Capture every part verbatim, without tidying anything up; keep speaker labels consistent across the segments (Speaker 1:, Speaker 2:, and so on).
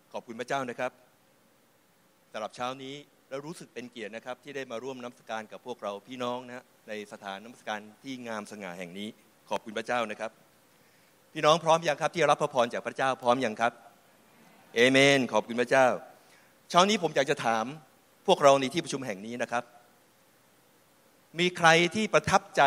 Speaker 1: ขอบคุณพระเจ้านะครับสำหรับเช้านี้เรารู้สึกเป็นเกียรตินะครับที่ได้มาร่วมนมัสการกับพวกเราพี่น้องนะในสถานนมัสการที่งามสง่าแห่งนี้ขอบคุณพระเจ้านะครับพี่น้องพร้อมยังครับที่จะรับพระพรจากพระเจ้าพร้อมยังครับเอเมนขอบคุณพระเจ้าเช้านี้ผมอยากจะถามพวกเราในที่ประชุมแห่งนี้นะครับมีใครที่ประทับใจ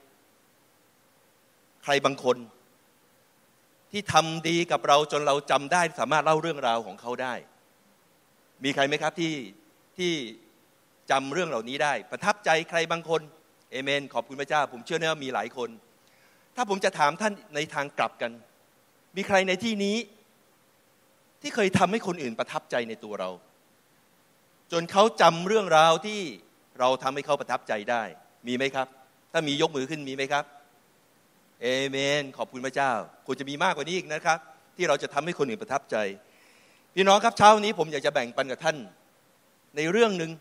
Speaker 1: ใครบางคนที่ทำดีกับเราจนเราจำได้สามารถเล่าเรื่องราวของเขาได้มีใครไหมครับที่ที่จำเรื่องเหล่านี้ได้ประทับใจใครบางคนเอเมนขอบคุณพระเจ้าผมเชื่อแน่ว่ามีหลายคนถ้าผมจะถามท่านในทางกลับกันมีใครในที่นี้ที่เคยทำให้คนอื่นประทับใจในตัวเราจนเขาจำเรื่องราวที่เราทำให้เขาประทับใจได้มีไหมครับถ้ามียกมือขึ้นมีไหมครับเอเมนขอบคุณพระเจ้าควรจะมีมากกว่านี้อีกนะครับที่เราจะทำให้คนอื่นประทับใจพี่น้องครับเช้านี้ผมอยากจะแบ่งปันกับท่านในเรื่องหนึ่ง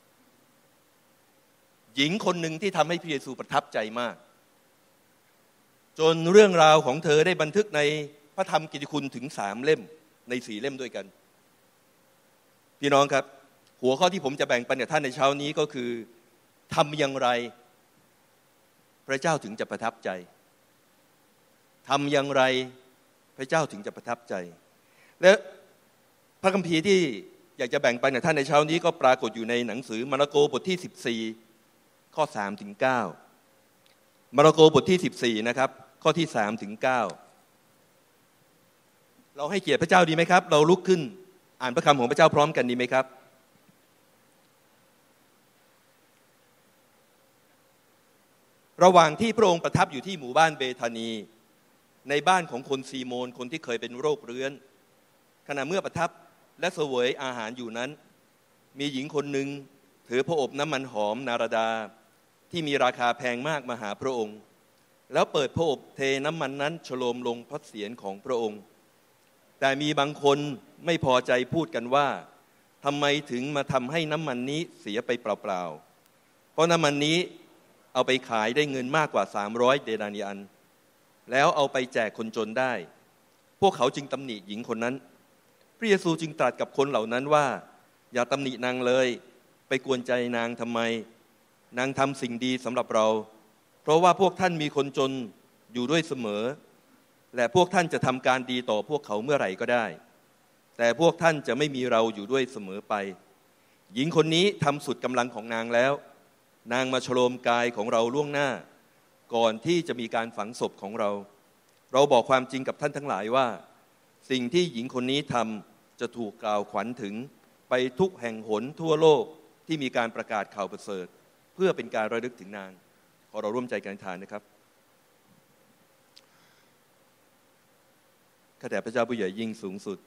Speaker 1: หญิงคนหนึ่งที่ทำให้พระเยซูประทับใจมากจนเรื่องราวของเธอได้บันทึกในพระธรรมกิตติคุณถึงสามเล่มในสี่เล่มด้วยกันพี่น้องครับหัวข้อที่ผมจะแบ่งปันกับท่านในเช้านี้ก็คือทำอย่างไรพระเจ้าถึงจะประทับใจทำอย่างไรพระเจ้าถึงจะประทับใจและพระคัมภีร์ที่อยากจะแบ่งปันกับท่านในเช้านี้ก็ปรากฏอยู่ในหนังสือมาระโกบทที่สิบสี่ข้อสามถึงเก้ามาระโกบทที่สิบสี่นะครับข้อที่สามถึงเก้าเราให้เกียรติพระเจ้าดีไหมครับเราลุกขึ้นอ่านพระคำของพระเจ้าพร้อมกันดีไหมครับระหว่างที่พระองค์ประทับอยู่ที่หมู่บ้านเบธานีในบ้านของคนซีโมนคนที่เคยเป็นโรคเรื้อนขณะเมื่อประทับและเสวยอาหารอยู่นั้นมีหญิงคนหนึ่งถือพระอบน้ำมันหอมนารดาที่มีราคาแพงมากมาหาพระองค์แล้วเปิดพระอบเทน้ำมันนั้นโฉลมลงพระเศียรของพระองค์แต่มีบางคนไม่พอใจพูดกันว่าทำไมถึงมาทำให้น้ำมันนี้เสียไปเปล่าๆเพราะน้ำมันนี้เอาไปขายได้เงินมากกว่าสามร้อยเดนาริอันแล้วเอาไปแจกคนจนได้พวกเขาจึงตำหนิหญิงคนนั้นพระเยซูจึงตรัสกับคนเหล่านั้นว่าอย่าตำหนินางเลยไปกวนใจนางทำไมนางทำสิ่งดีสำหรับเราเพราะว่าพวกท่านมีคนจนอยู่ด้วยเสมอและพวกท่านจะทำการดีต่อพวกเขาเมื่อไหร่ก็ได้แต่พวกท่านจะไม่มีเราอยู่ด้วยเสมอไปหญิงคนนี้ทำสุดกำลังของนางแล้วนางมาโฉลมกายของเราล่วงหน้าก่อนที่จะมีการฝังศพของเราเราบอกความจริงกับท่านทั้งหลายว่าสิ่งที่หญิงคนนี้ทำจะถูกกล่าวขวัญถึงไปทุกแห่งหนทั่วโลกที่มีการประกาศข่าวประเสริฐเพื่อเป็นการระลึกถึงนางขอเราร่วมใจกันอธิษฐานนะครับข้าแต่พระเจ้าผู้ใหญ่ยิ่งสูงสุด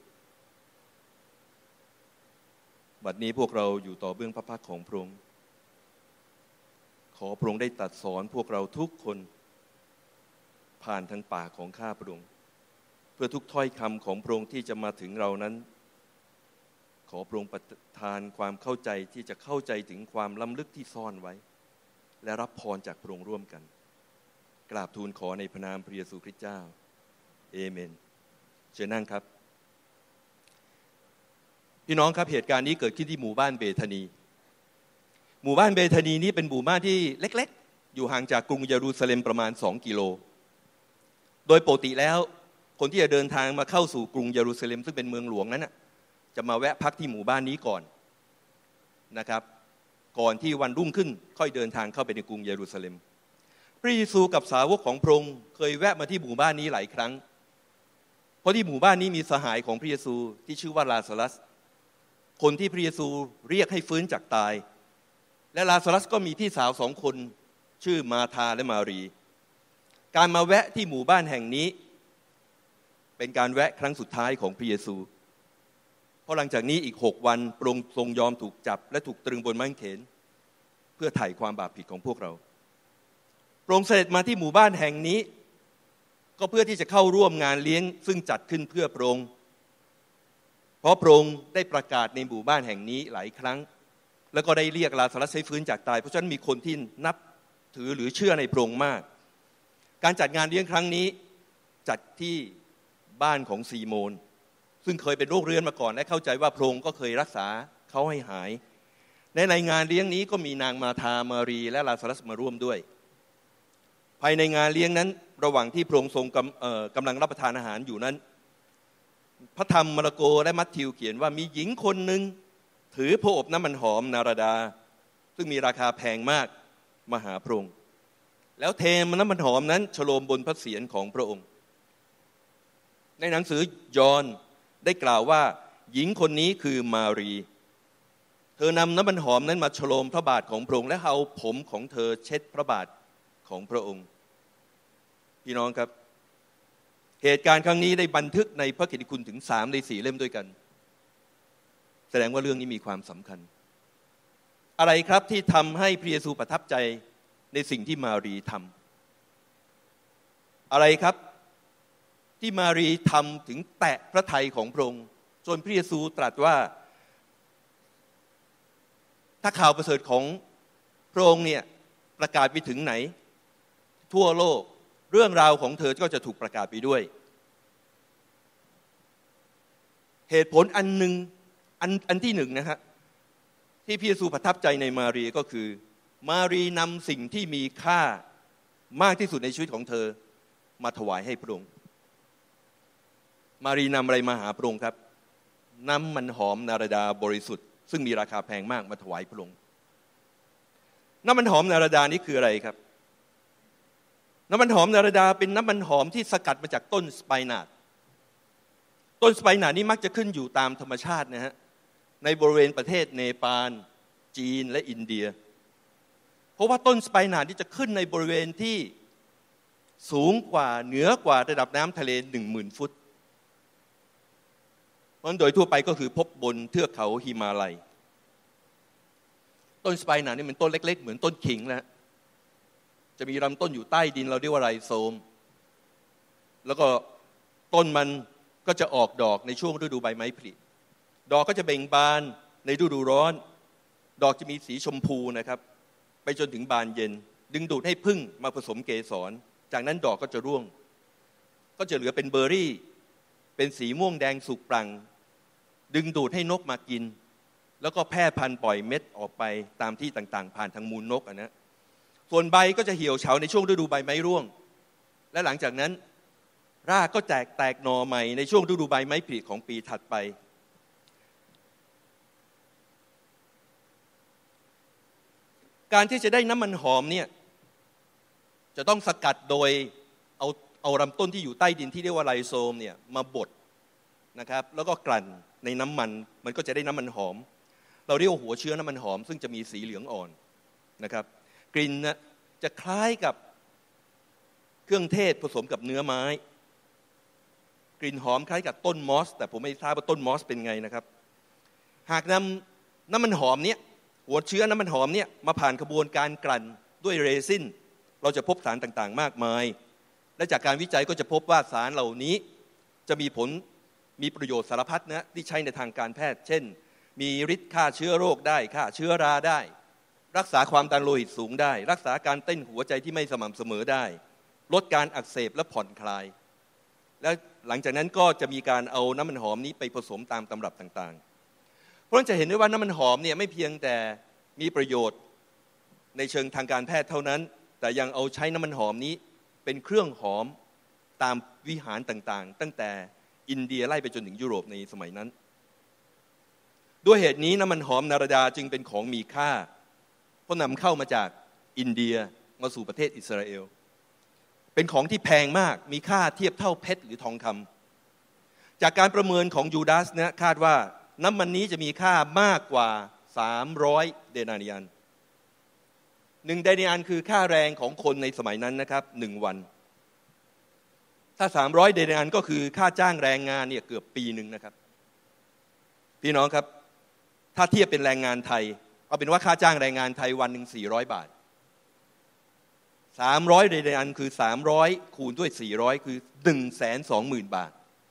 Speaker 1: บัดนี้พวกเราอยู่ต่อเบื้องพระพักของพระองค์ขอพระองค์ได้ตรัสสอนพวกเราทุกคนผ่านทางปากของข้าพระองค์เพื่อทุกถ้อยคำของพระองค์ที่จะมาถึงเรานั้นขอพระองค์ประทานความเข้าใจที่จะเข้าใจถึงความล้ำลึกที่ซ่อนไว้และรับพรจากพระองค์ร่วมกันกราบทูลขอในพระนามพระเยซูคริสต์เจ้าเอเมนเชิญนั่งครับพี่น้องครับเหตุการณ์นี้เกิดขึ้นที่หมู่บ้านเบธานีหมู่บ้านเบธานีนี้เป็นหมู่บ้านที่เล็กๆอยู่ห่างจากกรุงเยรูซาเล็มประมาณสองกิโลโดยปกติแล้วคนที่จะเดินทางมาเข้าสู่กรุงเยรูซาเล็มซึ่งเป็นเมืองหลวงนั้นนะจะมาแวะพักที่หมู่บ้านนี้ก่อนนะครับก่อนที่วันรุ่งขึ้นค่อยเดินทางเข้าไปในกรุงเยรูซาเล็มพระเยซูกับสาวกของพระองค์เคยแวะมาที่หมู่บ้านนี้หลายครั้งเพราะที่หมู่บ้านนี้มีสหายของพระเยซูที่ชื่อว่าลาซารัสคนที่พระเยซูเรียกให้ฟื้นจากตายและลาซารัสก็มีพี่สาวสองคนชื่อมาธาและมารีการมาแวะที่หมู่บ้านแห่งนี้เป็นการแวะครั้งสุดท้ายของพระเยซูเพราะหลังจากนี้อีกหกวันพระองค์ทรงยอมถูกจับและถูกตรึงบนไม้กางเขนเพื่อไถ่ความบาปผิดของพวกเราพระองค์เสด็จมาที่หมู่บ้านแห่งนี้ก็เพื่อที่จะเข้าร่วมงานเลี้ยงซึ่งจัดขึ้นเพื่อพระองค์เพราะพระองค์ได้ประกาศในหมู่บ้านแห่งนี้หลายครั้งแล้วก็ได้เรียกลาซารัสให้ฟื้นจากตายเพราะฉะนั้นมีคนที่นับถือหรือเชื่อในพระองค์มากการจัดงานเลี้ยงครั้งนี้จัดที่บ้านของซีโมนซึ่งเคยเป็นโรคเรื้อนมาก่อนและเข้าใจว่าพระองค์ก็เคยรักษาเขาให้หายในในงานเลี้ยงนี้ก็มีนางมาธามารีและลาซารัสมาร่วมด้วยภายในงานเลี้ยงนั้นระหว่างที่พระองค์ทรงกำกำลังรับประทานอาหารอยู่นั้นพระธรรมมาระโกและมัทธิวเขียนว่ามีหญิงคนหนึ่งถือพระอบน้ำมันหอมนาราดาซึ่งมีราคาแพงมากมาหาพระองค์แล้วเทน้ำมันหอมนั้นฉโลมบนพระเศียรของพระองค์ในหนังสือยอห์นได้กล่าวว่าหญิงคนนี้คือมารีเธอนำน้ำมันหอมนั้นมาฉโลมพระบาทของพระองค์และเอาผมของเธอเช็ดพระบาทของพระองค์พี่น้องครับเหตุการณ์ครั้งนี้ได้บันทึกในพระกิตติคุณถึงสามในสี่เล่มด้วยกันแสดงว่าเรื่องนี้มีความสำคัญอะไรครับที่ทำให้พระเยซูประทับใจในสิ่งที่มารีทำอะไรครับที่มารีทำถึงแตะพระทัยของพระองค์จนพระเยซูตรัสว่าถ้าข่าวประเสริฐของพระองค์เนี่ยประกาศไปถึงไหนทั่วโลกเรื่องราวของเธอก็จะถูกประกาศไปด้วยเหตุผลอันหนึ่งอันอันที่หนึ่งนะฮะที่พระเยซูประทับใจในมารีก็คือมารีนำสิ่งที่มีค่ามากที่สุดในชีวิตของเธอมาถวายให้พระองค์มารีนำอะไรมาหาพระองค์ครับน้ำมันหอมนาราดาบริสุทธิ์ซึ่งมีราคาแพงมากมาถวายพระองค์น้ำมันหอมนาราดานี้คืออะไรครับน้ำมันหอมนาราดาเป็นน้ำมันหอมที่สกัดมาจากต้นสไปนาทต้นสไปนาทนี้มักจะขึ้นอยู่ตามธรรมชาตินะฮะในบริเวณประเทศเนปาลจีนและอินเดียเพราะว่าต้นสไปนาทที่จะขึ้นในบริเวณที่สูงกว่าเหนือกว่าระดับน้ำทะเล หนึ่งหมื่น ฟุตเพราะโดยทั่วไปก็คือพบบนเทือกเขาหิมาลัยต้นสไปนาทนี่เป็นต้นเล็กๆเหมือนต้นขิงนะจะมีลำต้นอยู่ใต้ดินเราเรียกว่าไรโซมแล้วก็ต้นมันก็จะออกดอกในช่วงฤดูใบไม้ผลิดอกก็จะเบ่งบานในฤดูร้อนดอกจะมีสีชมพูนะครับไปจนถึงบานเย็นดึงดูดให้ผึ้งมาผสมเกสรจากนั้นดอกก็จะร่วงก็จะเหลือเป็นเบอร์รี่เป็นสีม่วงแดงสุกปรั่งดึงดูดให้นกมากินแล้วก็แพร่พันธุ์ปล่อยเม็ดออกไปตามที่ต่างๆผ่านทางมูลนกอ่ะนะส่วนใบก็จะเหี่ยวเฉาในช่วงฤดูใบไม้ร่วงและหลังจากนั้นรากก็แตกแตกหน่อใหม่ในช่วงฤดูใบไม้ผลิของปีถัดไปการที่จะได้น้ำมันหอมเนี่ยจะต้องสกัดโดยเอาเอาลำต้นที่อยู่ใต้ดินที่เรียกว่าไรโซมเนี่ยมาบดนะครับแล้วก็กลั่นในน้ำมันมันก็จะได้น้ำมันหอมเราเรียกว่าหัวเชื้อน้ำมันหอมซึ่งจะมีสีเหลืองอ่อนนะครับกลิ่นนะจะคล้ายกับเครื่องเทศผสมกับเนื้อไม้กลิ่นหอมคล้ายกับต้นมอสแต่ผมไม่ทราบว่าต้นมอสเป็นไงนะครับหากนำน้ำมันหอมเนี้ยหัวเชื้อน้ำมันหอมเนี่ยมาผ่านกระบวนการกลั่นด้วยเรซินเราจะพบสารต่างๆมากมายและจากการวิจัยก็จะพบว่าสารเหล่านี้จะมีผลมีประโยชน์สารพัดนะที่ใช้ในทางการแพทย์เช่นมีฤทธิ์ฆ่าเชื้อโรคได้ฆ่าเชื้อราได้รักษาความดันโลหิตสูงได้รักษาการเต้นหัวใจที่ไม่สม่ำเสมอได้ลดการอักเสบและผ่อนคลายและหลังจากนั้นก็จะมีการเอาน้ำมันหอมนี้ไปผสมตามตำรับต่างๆเพราะฉะนั้นจะเห็นได้ว่าน้ำมันหอมเนี่ยไม่เพียงแต่มีประโยชน์ในเชิงทางการแพทย์เท่านั้นแต่ยังเอาใช้น้ำมันหอมนี้เป็นเครื่องหอมตามวิหารต่างๆตั้งแต่อินเดียไล่ไปจนถึงยุโรปในสมัยนั้นด้วยเหตุนี้น้ำมันหอมนาราดาจึงเป็นของมีค่าเพราะนำเข้ามาจากอินเดียมาสู่ประเทศอิสราเอลเป็นของที่แพงมากมีค่าเทียบเท่าเพชรหรือทองคำจากการประเมินของยูดาสเนี่ยคาดว่าน้ำมันนี้จะมีค่ามากกว่าสามร้อยเดนาริอันหนึ่งเดนาริอันคือค่าแรงของคนในสมัยนั้นนะครับหนึ่งวันถ้าสามร้อยเดนาริอันก็คือค่าจ้างแรงงานเนี่ยเกือบปีหนึ่งนะครับพี่น้องครับถ้าเทียบเป็นแรงงานไทยเอาเป็นว่าค่าจ้างแรงงานไทยวันหนึ่งสี่ร้อยบาทสามร้อยเดนาริอันคือสามร้อยคูณด้วยสี่ร้อยคือ หนึ่งแสนสองหมื่น บาท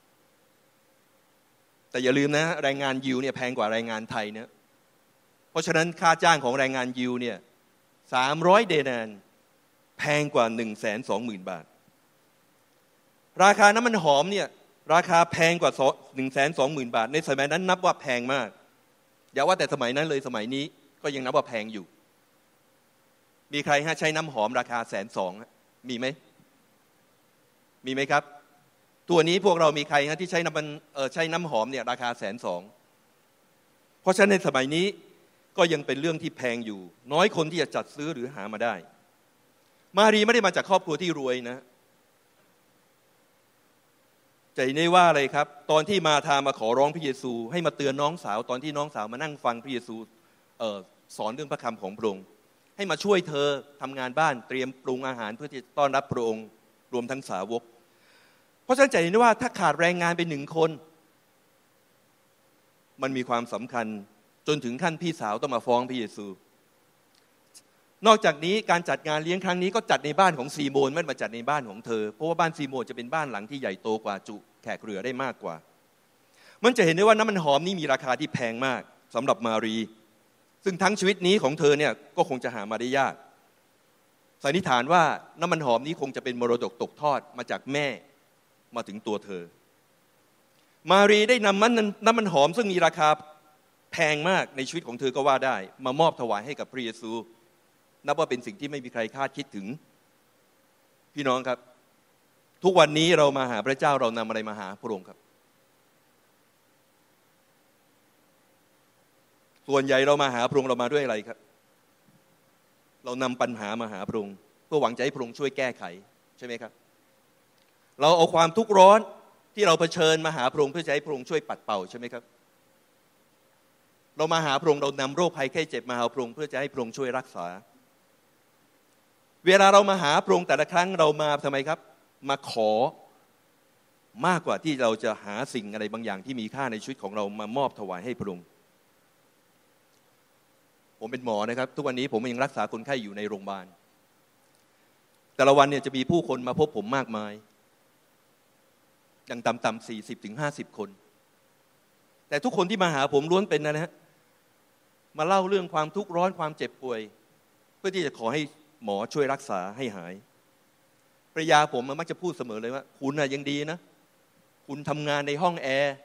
Speaker 1: แต่อย่าลืมนะแรงงานยิวเนี่ยแพงกว่าแรงงานไทยนะเพราะฉะนั้นค่าจ้างของแรงงานยิวเนี่ยสามร้อยเดนาริอันแพงกว่า หนึ่งแสนสองหมื่น บาทราคาน้ำมันหอมเนี่ยราคาแพงกว่าหนึ่งแสนสองหมื่นบาทในสมัยนั้นนับว่าแพงมากอย่าว่าแต่สมัยนั้นเลยสมัยนี้ก็ยังนับว่าแพงอยู่มีใครฮะใช้น้ำหอมราคาแสนสองมีไหมมีไหมครับตัวนี้พวกเรามีใครฮะที่ใช้น้ำมันเออใช้น้ำหอมเนี่ยราคาแสนสองเพราะฉะนั้นในสมัยนี้ก็ยังเป็นเรื่องที่แพงอยู่น้อยคนที่จะจัดซื้อหรือหามาได้มารีไม่ได้มาจากครอบครัวที่รวยนะใจนี่ว่าอะไรครับตอนที่มาธามาขอร้องพระเยซูให้มาเตือนน้องสาวตอนที่น้องสาวมานั่งฟังพระเยซูเอ่อสอนเรื่องพระคำของพระองค์ให้มาช่วยเธอทำงานบ้านเตรียมปรุงอาหารเพื่อที่จะต้อนรับพระองค์รวมทั้งสาวกเพราะฉะนั้นใจนี่ว่าถ้าขาดแรงงานไปหนึ่งคนมันมีความสำคัญจนถึงขั้นพี่สาวต้องมาฟ้องพระเยซูนอกจากนี้การจัดงานเลี้ยงครั้งนี้ก็จัดในบ้านของซีโมนไม่มาจัดในบ้านของเธอเพราะว่าบ้านซีโมนจะเป็นบ้านหลังที่ใหญ่โตกว่าจุแขกเรือได้มากกว่ามันจะเห็นได้ว่าน้ำมันหอมนี้มีราคาที่แพงมากสำหรับมารีซึ่งทั้งชีวิตนี้ของเธอเนี่ยก็คงจะหามาได้ยากสันนิษฐานว่าน้ำมันหอมนี้คงจะเป็นมรดกตกทอดมาจากแม่มาถึงตัวเธอมารีได้นำมันน้ำมันหอมซึ่งมีราคาแพงมากในชีวิตของเธอก็ว่าได้มามอบถวายให้กับพระเยซูนับว่าเป็นสิ่งที่ไม่มีใครคาดคิดถึงพี่น้องครับทุกวันนี้เรามาหาพระเจ้าเรานำอะไรมาหาพระองค์ครับส่วนใหญ่เรามาหาพระองค์เรามาด้วยอะไรครับเรานำปัญหามาหาพระองค์เพื่อหวังจะให้พระองค์ช่วยแก้ไขใช่ไหมครับเราเอาความทุกข์ร้อนที่เราเผชิญมาหาพระองค์เพื่อจะให้พระองค์ช่วยปัดเป่าใช่ไหมครับเรามาหาพระองค์เรานำโรคภัยไข้เจ็บมาหาพระองค์เพื่อจะให้พระองค์ช่วยรักษาเวลาเรามาหาพระองค์แต่ละครั้งเรามาทำไมครับมาขอมากกว่าที่เราจะหาสิ่งอะไรบางอย่างที่มีค่าในชีวิตของเรามามอบถวายให้พระองค์ผมเป็นหมอนะครับทุกวันนี้ผมยังรักษาคนไข้อยู่ในโรงพยาบาลแต่ละวันเนี่ยจะมีผู้คนมาพบผมมากมายอย่างต่ำๆสี่สิบถึงห้าสิบคนแต่ทุกคนที่มาหาผมล้วนเป็นนะฮะมาเล่าเรื่องความทุกข์ร้อนความเจ็บป่วยเพื่อที่จะขอให้หมอช่วยรักษาให้หายภรรยาผมมันมักจะพูดเสมอเลยว่าคุณน่ะยังดีนะคุณทำงานในห้องแอร์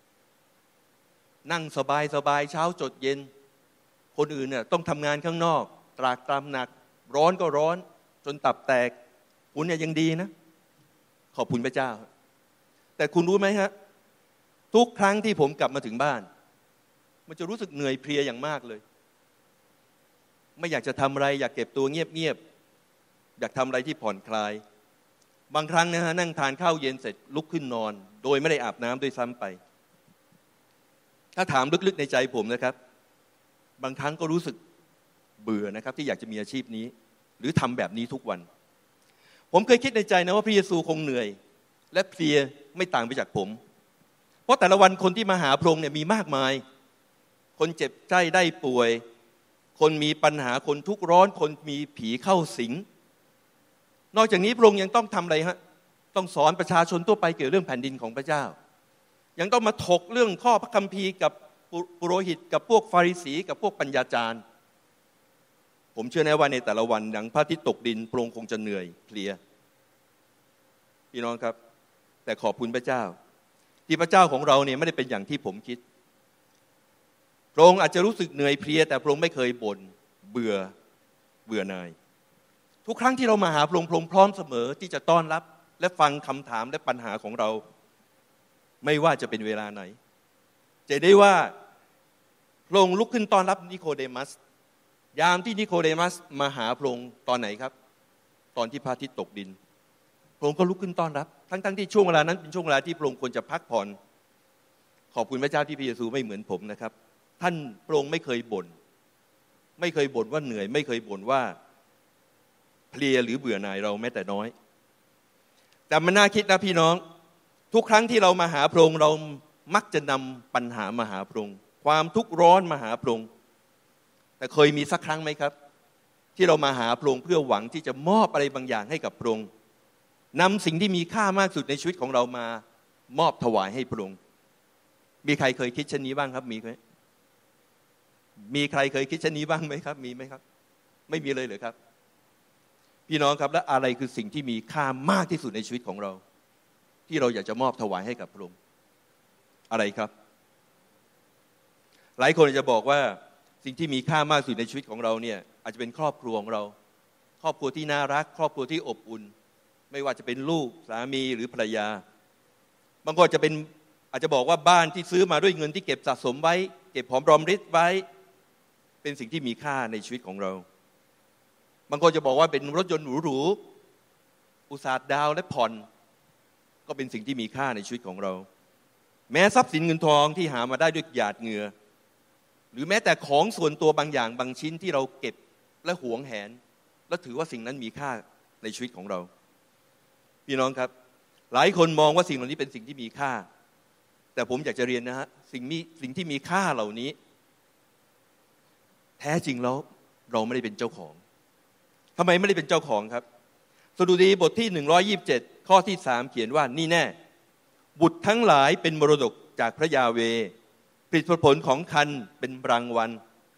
Speaker 1: นั่งสบายสบายเช้าจดเย็นคนอื่นเนี่ยต้องทำงานข้างนอกตรากตรำหนักร้อนก็ร้อนจนตับแตกคุณเนี่ยยังดีนะขอบคุณพระเจ้าแต่คุณรู้ไหมฮะทุกครั้งที่ผมกลับมาถึงบ้านมันจะรู้สึกเหนื่อยเพลียอย่างมากเลยไม่อยากจะทำอะไรอยากเก็บตัวเงียบๆอยากทำอะไรที่ผ่อนคลายบางครั้งนะฮะนั่งทานข้าวเย็นเสร็จลุกขึ้นนอนโดยไม่ได้อาบน้ำด้วยซ้ำไปถ้าถามลึกๆในใจผมนะครับบางครั้งก็รู้สึกเบื่อนะครับที่อยากจะมีอาชีพนี้หรือทำแบบนี้ทุกวันผมเคยคิดในใจนะว่าพระเยซูคงเหนื่อยและเพลียไม่ต่างไปจากผมเพราะแต่ละวันคนที่มาหาพระองค์เนี่ยมีมากมายคนเจ็บไข้ได้ป่วยคนมีปัญหาคนทุกข์ร้อนคนมีผีเข้าสิงนอกจากนี้พระองค์ยังต้องทำอะไรฮะต้องสอนประชาชนทั่วไปเกี่ยวกับเรื่องแผ่นดินของพระเจ้ายังต้องมาถกเรื่องข้อพระคัมภีร์กับปุโรหิตกับพวกฟาริสีกับพวกปัญญาจารย์ผมเชื่อแน่ว่าในแต่ละวันหลังพระอาทิตย์ตกดินพระองค์คงจะเหนื่อยเพลียพี่น้องครับแต่ขอบคุณพระเจ้าที่พระเจ้าของเราเนี่ยไม่ได้เป็นอย่างที่ผมคิดพระองค์อาจจะรู้สึกเหนื่อยเพลียแต่พระองค์ไม่เคยบ่นเบื่อเบื่อหน่ายทุกครั้งที่เรามาหาพระองค์พระองค์พร้อมเสมอที่จะต้อนรับและฟังคำถามและปัญหาของเราไม่ว่าจะเป็นเวลาไหนจะได้ว่าพระองค์ลุกขึ้นต้อนรับนิโคเดมัสยามที่นิโคเดมัสมาหาพระองค์ตอนไหนครับตอนที่พระอาทิตย์ตกดินพระองค์ก็ลุกขึ้นต้อนรับทั้งๆที่ช่วงเวลานั้นเป็นช่วงเวลาที่พระองค์ควรจะพักผ่อนขอบคุณพระเจ้าที่พระเยซูไม่เหมือนผมนะครับท่านพระองค์ไม่เคยบ่นไม่เคยบ่นว่าเหนื่อยไม่เคยบ่นว่าเพลียหรือเบื่อหน่ายเราแม้แต่น้อยแต่มันน่าคิดนะพี่น้องทุกครั้งที่เรามาหาพระองค์เรามักจะนำปัญหามาหาพระองค์ความทุกข์ร้อนมาหาพระองค์แต่เคยมีสักครั้งไหมครับที่เรามาหาพระองค์เพื่อหวังที่จะมอบอะไรบางอย่างให้กับพระองค์นำสิ่งที่มีค่ามากสุดในชีวิตของเรามามอบถวายให้พระองค์มีใครเคยคิดเช่นนี้บ้างครับมีไหมมีใครเคยคิดเช่นนี้บ้างไหมครับมีไหมครับไม่มีเลยเหรอครับพี่น้องครับและอะไรคือสิ่งที่มีค่ามากที่สุดในชีวิตของเราที่เราอยากจะมอบถวายให้กับพระองค์อะไรครับหลายคนจะบอกว่าสิ่งที่มีค่ามากสุดในชีวิตของเราเนี่ยอาจจะเป็นครอบครัวของเราครอบครัวที่น่ารักครอบครัวที่อบอุ่นไม่ว่าจะเป็นลูกสามีหรือภรรยาบางคนจะเป็นอาจจะบอกว่าบ้านที่ซื้อมาด้วยเงินที่เก็บสะสมไว้เก็บหอมรอมริบไว้เป็นสิ่งที่มีค่าในชีวิตของเราบางคนจะบอกว่าเป็นรถยนต์หรูๆอุตสาห์ดาวและผ่อนก็เป็นสิ่งที่มีค่าในชีวิตของเราแม้ทรัพย์สินเงินทองที่หามาได้ด้วยหยาดเหงื่อหรือแม้แต่ของส่วนตัวบางอย่างบางชิ้นที่เราเก็บและหวงแหนและถือว่าสิ่งนั้นมีค่าในชีวิตของเราพี่น้องครับหลายคนมองว่าสิ่งเหล่านี้เป็นสิ่งที่มีค่าแต่ผมอยากจะเรียนนะฮะสิ่งมีสิ่งที่มีค่าเหล่านี้แท้จริงแล้วเราไม่ได้เป็นเจ้าของทำไมไม่ได้เป็นเจ้าของครับสดุดีบทที่หนึ่งร้อยยี่สิบเจ็ดข้อที่สามเขียนว่านี่แน่บุตรทั้งหลายเป็นมรดกจากพระยาเวห์ผลิตผลของคันเป็นรางวัล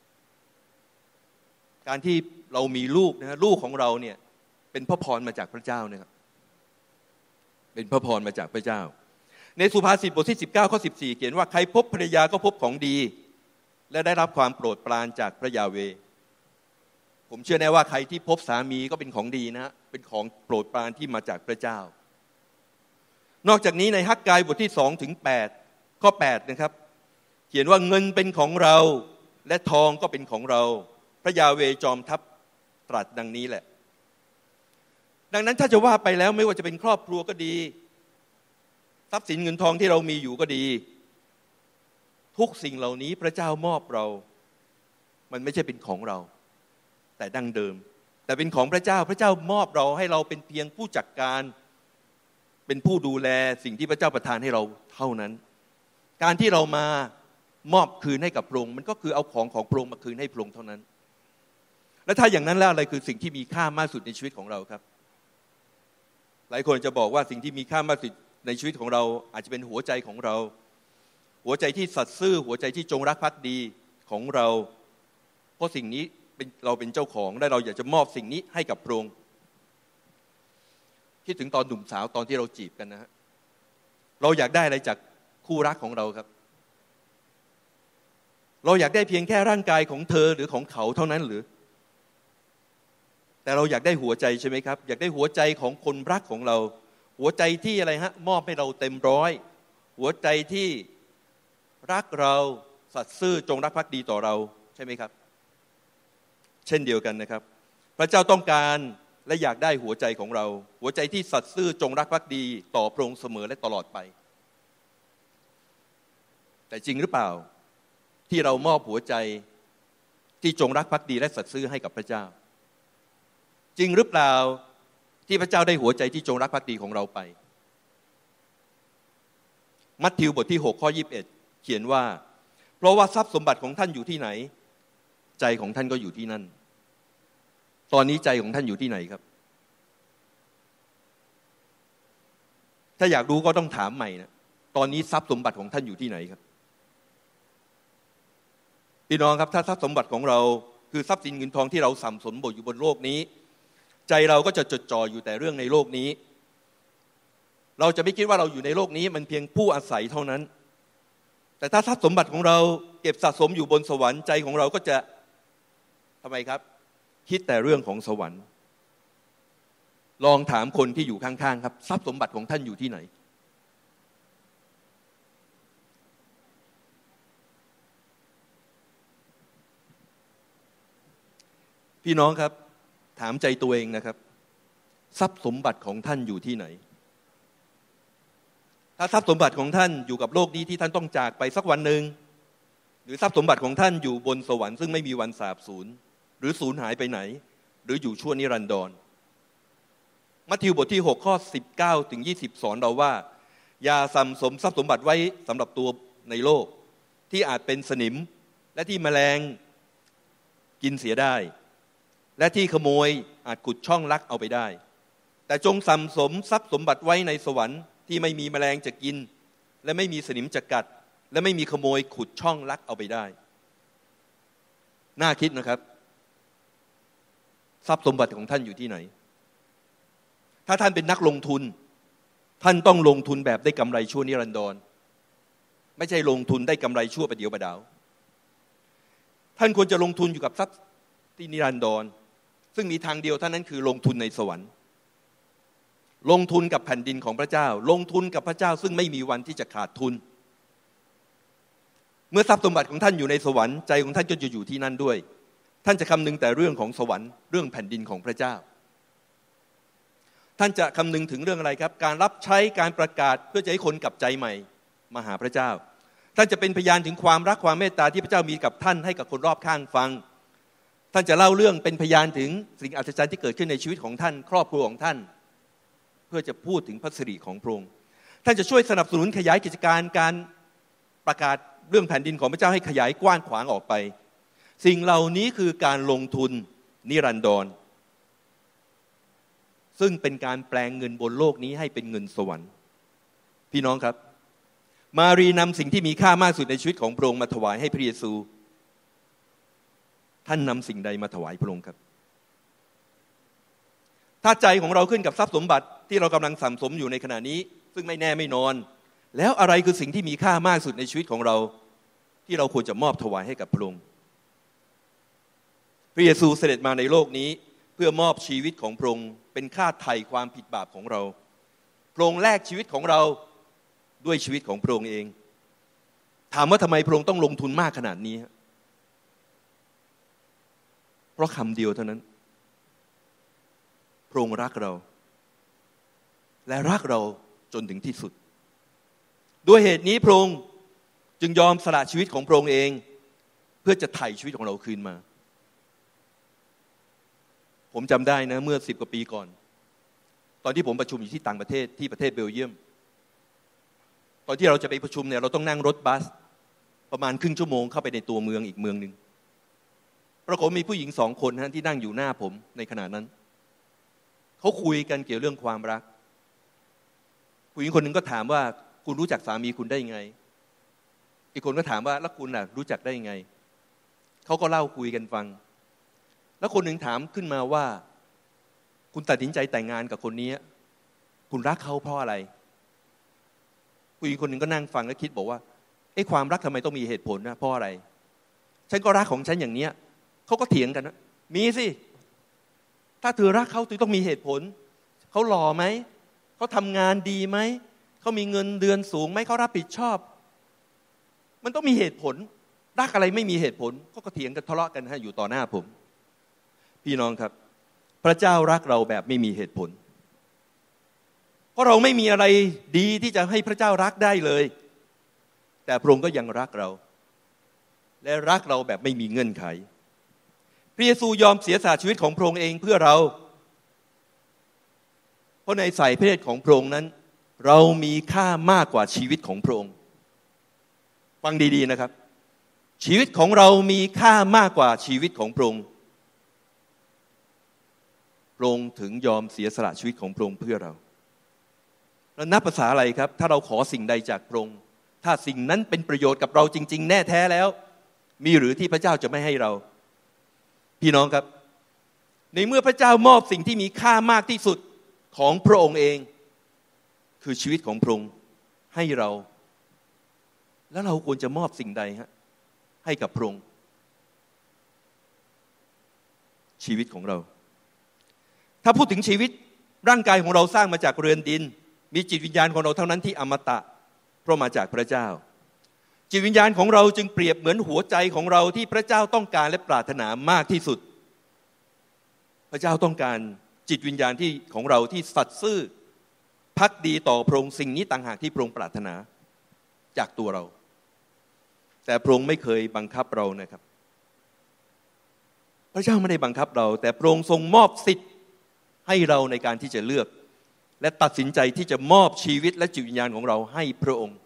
Speaker 1: การที่เรามีลูกนะฮะลูกของเราเนี่ยเป็นพระพรมาจากพระเจ้านะครับเป็นพระพรมาจากพระเจ้าในสุภาษิตบทที่สิบเก้าข้อสิบสี่เขียนว่าใครพบภรรยาก็พบของดีและได้รับความโปรดปรานจากพระยาเวห์ผมเชื่อแน่ว่าใครที่พบสามีก็เป็นของดีนะเป็นของโปรดปรานที่มาจากพระเจ้านอกจากนี้ในฮักกายบทที่สองถึงแปดข้อแปดนะครับเขียนว่าเงินเป็นของเราและทองก็เป็นของเราพระยาเวห์จอมทัพตรัสดังนี้แหละดังนั้นถ้าจะว่าไปแล้วไม่ว่าจะเป็นครอบครัวก็ดีทรัพย์สินเงินทองที่เรามีอยู่ก็ดีทุกสิ่งเหล่านี้พระเจ้ามอบเรามันไม่ใช่เป็นของเราแต่ดั้งเดิมแต่เป็นของพระเจ้าพระเจ้ามอบเราให้เราเป็นเพียงผู้จัดการเป็นผู้ดูแลสิ่งที่พระเจ้าประทานให้เราเท่านั้นการที่เรามามอบคืนให้กับพระองค์มันก็คือเอาของของพระองค์มาคืนให้พระองค์เท่านั้นและถ้าอย่างนั้นแล้วอะไรคือสิ่งที่มีค่ามากสุดในชีวิตของเราครับหลายคนจะบอกว่าสิ่งที่มีค่ามากสุดในชีวิตของเราอาจจะเป็นหัวใจของเราหัวใจที่สัตย์ซื่อหัวใจที่จงรักภักดีของเราเพราะสิ่งนี้เป็นเราเป็นเจ้าของและเราอยากจะมอบสิ่งนี้ให้กับพระองค์คิดถึงตอนหนุ่มสาวตอนที่เราจีบกันนะฮะเราอยากได้อะไรจากคู่รักของเราครับเราอยากได้เพียงแค่ร่างกายของเธอหรือของเขาเท่านั้นหรือแต่เราอยากได้หัวใจใช่ไหมครับอยากได้หัวใจของคนรักของเราหัวใจที่อะไรฮะมอบให้เราเต็มร้อยหัวใจที่รักเราสัตย์ซื่อจงรักภักดีต่อเราใช่ไหมครับเช่นเดียวกันนะครับพระเจ้าต้องการและอยากได้หัวใจของเราหัวใจที่สัตย์ซื่อจงรักภักดีต่อพระองค์เสมอและตลอดไปแต่จริงหรือเปล่าที่เรามอบหัวใจที่จงรักภักดีและสัตย์ซื่อให้กับพระเจ้าจริงหรือเปล่าที่พระเจ้าได้หัวใจที่จงรักภักดีของเราไปมัทธิวบทที่หกข้อยี่สิบเอ็ดเขียนว่าเพราะว่าทรัพย์สมบัติของท่านอยู่ที่ไหนใจของท่านก็อยู่ที่นั่นตอนนี้ใจของท่านอยู่ที่ไหนครับถ้าอยากรู้ก็ต้องถามใหม่นะตอนนี้ทรัพย์สมบัติของท่านอยู่ที่ไหนครับพี่น้องครับถ้าทรัพย์สมบัติของเราคือทรัพย์สินเงินทองที่เราสัมสมบทอยู่บนโลกนี้ใจเราก็จะจดจ่ออยู่แต่เรื่องในโลกนี้เราจะไม่คิดว่าเราอยู่ในโลกนี้มันเพียงผู้อาศัยเท่านั้นแต่ถ้าทรัพย์สมบัติของเราเก็บสะสมอยู่บนสวรรค์ใจของเราก็จะทำไมครับคิดแต่เรื่องของสวรรค์ลองถามคนที่อยู่ข้างๆครับทรัพย์สมบัติของท่านอยู่ที่ไหนพี่น้องครับถามใจตัวเองนะครับทรัพย์สมบัติของท่านอยู่ที่ไหนถ้าทรัพย์สมบัติของท่านอยู่กับโลกนี้ที่ท่านต้องจากไปสักวันหนึ่งหรือทรัพย์สมบัติของท่านอยู่บนสวรรค์ซึ่งไม่มีวันสาบสูญหรือสูญหายไปไหนหรืออยู่ชั่วนิรันดรมัทธิวบทที่หกข้อสิบเก้าถึงยี่สิบสอนเราว่าอย่าสั่งสมทรัพย์สมบัติไว้สำหรับตัวในโลกที่อาจเป็นสนิมและที่แมลงกินเสียได้และที่ขโมยอาจขุดช่องลักเอาไปได้แต่จงสั่งสมทรัพย์สมบัติไว้ในสวรรค์ที่ไม่มีแมลงจะกินและไม่มีสนิมจะกัดและไม่มีขโมยขุดช่องลักเอาไปได้น่าคิดนะครับทรัพย์สมบัติของท่านอยู่ที่ไหนถ้าท่านเป็นนักลงทุนท่านต้องลงทุนแบบได้กำไรชั่วนิรันดรไม่ใช่ลงทุนได้กำไรชั่วประเดี๋ยวประดาวท่านควรจะลงทุนอยู่กับทรัพย์ที่นิรันดรซึ่งมีทางเดียวเท่านั้นคือลงทุนในสวรรค์ลงทุนกับแผ่นดินของพระเจ้าลงทุนกับพระเจ้าซึ่งไม่มีวันที่จะขาดทุนเมื่อทรัพย์สมบัติของท่านอยู่ในสวรรค์ใจของท่านก็จะอยู่ที่นั่นด้วยท่านจะคำนึงแต่เรื่องของสวรรค์เรื่องแผ่นดินของพระเจ้าท่านจะคำนึงถึงเรื่องอะไรครับการรับใช้การประกาศเพื่อจะให้คนกลับใจใหม่มาหาพระเจ้าท่านจะเป็นพยานถึงความรักความเมตตาที่พระเจ้ามีกับท่านให้กับคนรอบข้างฟังท่านจะเล่าเรื่องเป็นพยานถึงสิ่งอัศจรรย์ที่เกิดขึ้นในชีวิตของท่านครอบครัวของท่านเพื่อจะพูดถึงพระสิริของพระองค์ท่านจะช่วยสนับสนุนขยายกิจการการประกาศเรื่องแผ่นดินของพระเจ้าให้ขยายกว้างขวางออกไปสิ่งเหล่านี้คือการลงทุนนิรันดรซึ่งเป็นการแปลงเงินบนโลกนี้ให้เป็นเงินสวรรค์พี่น้องครับมารีนำสิ่งที่มีค่ามากสุดในชีวิตของพระองค์มาถวายให้พระเยซูท่านนำสิ่งใดมาถวายพระองค์ครับถ้าใจของเราขึ้นกับทรัพย์สมบัติที่เรากำลังสั่งสมอยู่ในขณะนี้ซึ่งไม่แน่ไม่นอนแล้วอะไรคือสิ่งที่มีค่ามากสุดในชีวิตของเราที่เราควรจะมอบถวายให้กับพระองค์พระเยซูเสด็จมาในโลกนี้เพื่อมอบชีวิตของพระองค์เป็นค่าไถ่ความผิดบาปของเราพระองค์แลกชีวิตของเราด้วยชีวิตของพระองค์เองถามว่าทำไมพระองค์ต้องลงทุนมากขนาดนี้เพราะคำเดียวเท่านั้นพระองค์รักเราและรักเราจนถึงที่สุดด้วยเหตุนี้พระองค์จึงยอมสละชีวิตของพระองค์เองเพื่อจะไถ่ชีวิตของเราคืนมาผมจำได้นะเมื่อสิบกว่าปีก่อนตอนที่ผมประชุมอยู่ที่ต่างประเทศที่ประเทศเบลเยียมตอนที่เราจะไปประชุมเนี่ยเราต้องนั่งรถบัสประมาณครึ่งชั่วโมงเข้าไปในตัวเมืองอีกเมืองนึงปรากฏมีผู้หญิงสองคนนะที่นั่งอยู่หน้าผมในขณะนั้นเขาคุยกันเกี่ยวเรื่องความรักผู้หญิงคนหนึ่งก็ถามว่าคุณรู้จักสามีคุณได้ยังไงอีกคนก็ถามว่าแล้วคุณน่ะรู้จักได้ยังไงเขาก็เล่าคุยกันฟังแล้วคนหนึ่งถามขึ้นมาว่าคุณตัดสินใจแต่งงานกับคนนี้คุณรักเขาเพราะอะไรผู้หญิงคนหนึ่งก็นั่งฟังแล้วคิดบอกว่าไอ้ความรักทำไมต้องมีเหตุผลนะเพราะอะไรฉันก็รักของฉันอย่างเนี้ยเขาก็เถียงกันนะมีสิถ้าเธอรักเขาเธอต้องมีเหตุผลเขาหล่อไหมเขาทำงานดีไหมเขามีเงินเดือนสูงไหมเขารับผิดชอบมันต้องมีเหตุผลรักอะไรไม่มีเหตุผลก็เถียงกันทะเลาะกันฮะอยู่ต่อหน้าผมพี่น้องครับพระเจ้ารักเราแบบไม่มีเหตุผลเพราะเราไม่มีอะไรดีที่จะให้พระเจ้ารักได้เลยแต่พระองค์ก็ยังรักเราและรักเราแบบไม่มีเงื่อนไขพระเยซูยอมเสียสละชีวิตของพระองค์เองเพื่อเราเพราะในสายพระเนตรของพระองค์นั้นเรามีค่ามากกว่าชีวิตของพระองค์ฟังดีๆนะครับชีวิตของเรามีค่ามากกว่าชีวิตของพระองค์พระองค์ถึงยอมเสียสละชีวิตของพระองค์เพื่อเราแล้วนับภาษาอะไรครับถ้าเราขอสิ่งใดจากพระองค์ถ้าสิ่งนั้นเป็นประโยชน์กับเราจริงๆแน่แท้แล้วมีหรือที่พระเจ้าจะไม่ให้เราพี่น้องครับในเมื่อพระเจ้ามอบสิ่งที่มีค่ามากที่สุดของพระองค์เองคือชีวิตของพระองค์ให้เราแล้วเราควรจะมอบสิ่งใดฮะให้กับพระองค์ชีวิตของเราถ้าพูดถึงชีวิตร่างกายของเราสร้างมาจากเรือนดินมีจิตวิญญาณของเราเท่านั้นที่อมตะเพราะมาจากพระเจ้าจิตวิญญาณของเราจึงเปรียบเหมือนหัวใจของเราที่พระเจ้าต้องการและปรารถนามากที่สุดพระเจ้าต้องการจิตวิญญาณที่ของเราที่สัตย์ซื่อภักดีต่อพระองค์สิ่งนี้ต่างหากที่พระองค์ปรารถนาจากตัวเราแต่พระองค์ไม่เคยบังคับเรานะครับพระเจ้าไม่ได้บังคับเราแต่พระองค์ทรงมอบสิทธิ์ให้เราในการที่จะเลือกและตัดสินใจที่จะมอบชีวิตและจิตวิญญาณของเราให้พระองค์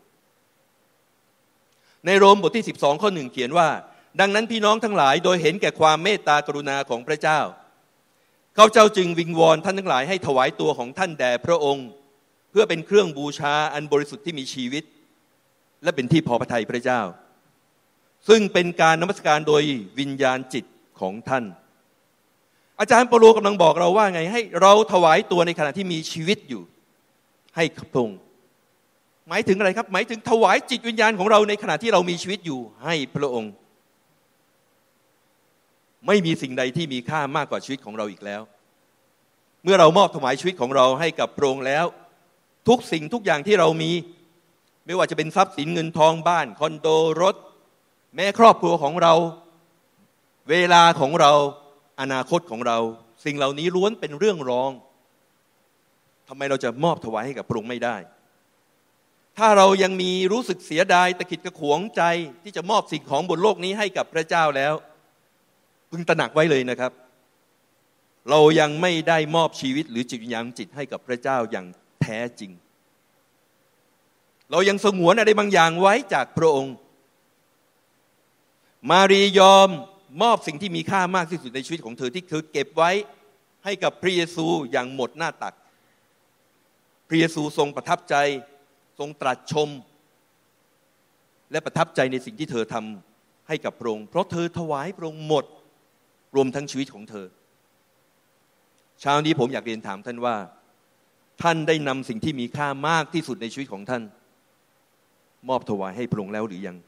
Speaker 1: ในโรมบทที่สิบสองข้อหนึ่งเขียนว่าดังนั้นพี่น้องทั้งหลายโดยเห็นแก่ความเมตตากรุณาของพระเจ้าข้าพเจ้าจึงวิงวอนท่านทั้งหลายให้ถวายตัวของท่านแด่พระองค์เพื่อเป็นเครื่องบูชาอันบริสุทธิ์ที่มีชีวิตและเป็นที่พอพระทัยพระเจ้าซึ่งเป็นการนมัสการโดยวิญญาณจิตของท่านอาจารย์เปาโลกำลังบอกเราว่าไงให้เราถวายตัวในขณะที่มีชีวิตอยู่ให้พระองค์หมายถึงอะไรครับหมายถึงถวายจิตวิญญาณของเราในขณะที่เรามีชีวิตอยู่ให้พระองค์ไม่มีสิ่งใดที่มีค่ามากกว่าชีวิตของเราอีกแล้วเมื่อเรามอบถวายชีวิตของเราให้กับพระองค์แล้วทุกสิ่งทุกอย่างที่เรามีไม่ว่าจะเป็นทรัพย์สินเงินทองบ้านคอนโดรถแม้ครอบครัวของเราเวลาของเราอนาคตของเราสิ่งเหล่านี้ล้วนเป็นเรื่องรองทำไมเราจะมอบถวายให้กับพระองค์ไม่ได้ถ้าเรายังมีรู้สึกเสียดายตะขิดตะขวงใจที่จะมอบสิ่งของบนโลกนี้ให้กับพระเจ้าแล้วพึงตระหนักไว้เลยนะครับเรายังไม่ได้มอบชีวิตหรือจิตวิญญาณจิตให้กับพระเจ้าอย่างแท้จริงเรายังสงวนอะไรบางอย่างไว้จากพระองค์มารียอมมอบสิ่งที่มีค่ามากที่สุดในชีวิตของเธอที่เธอเก็บไว้ให้กับพระเยซูอย่างหมดหน้าตักพระเยซูทรงประทับใจทรงตรัสชมและประทับใจในสิ่งที่เธอทำให้กับพระองค์เพราะเธอถวายพระองค์หมดรวมทั้งชีวิตของเธอเช้านี้ผมอยากเรียนถามท่านว่าท่านได้นำสิ่งที่มีค่ามากที่สุดในชีวิตของท่านมอบถวายให้พระองค์แล้วหรือยัง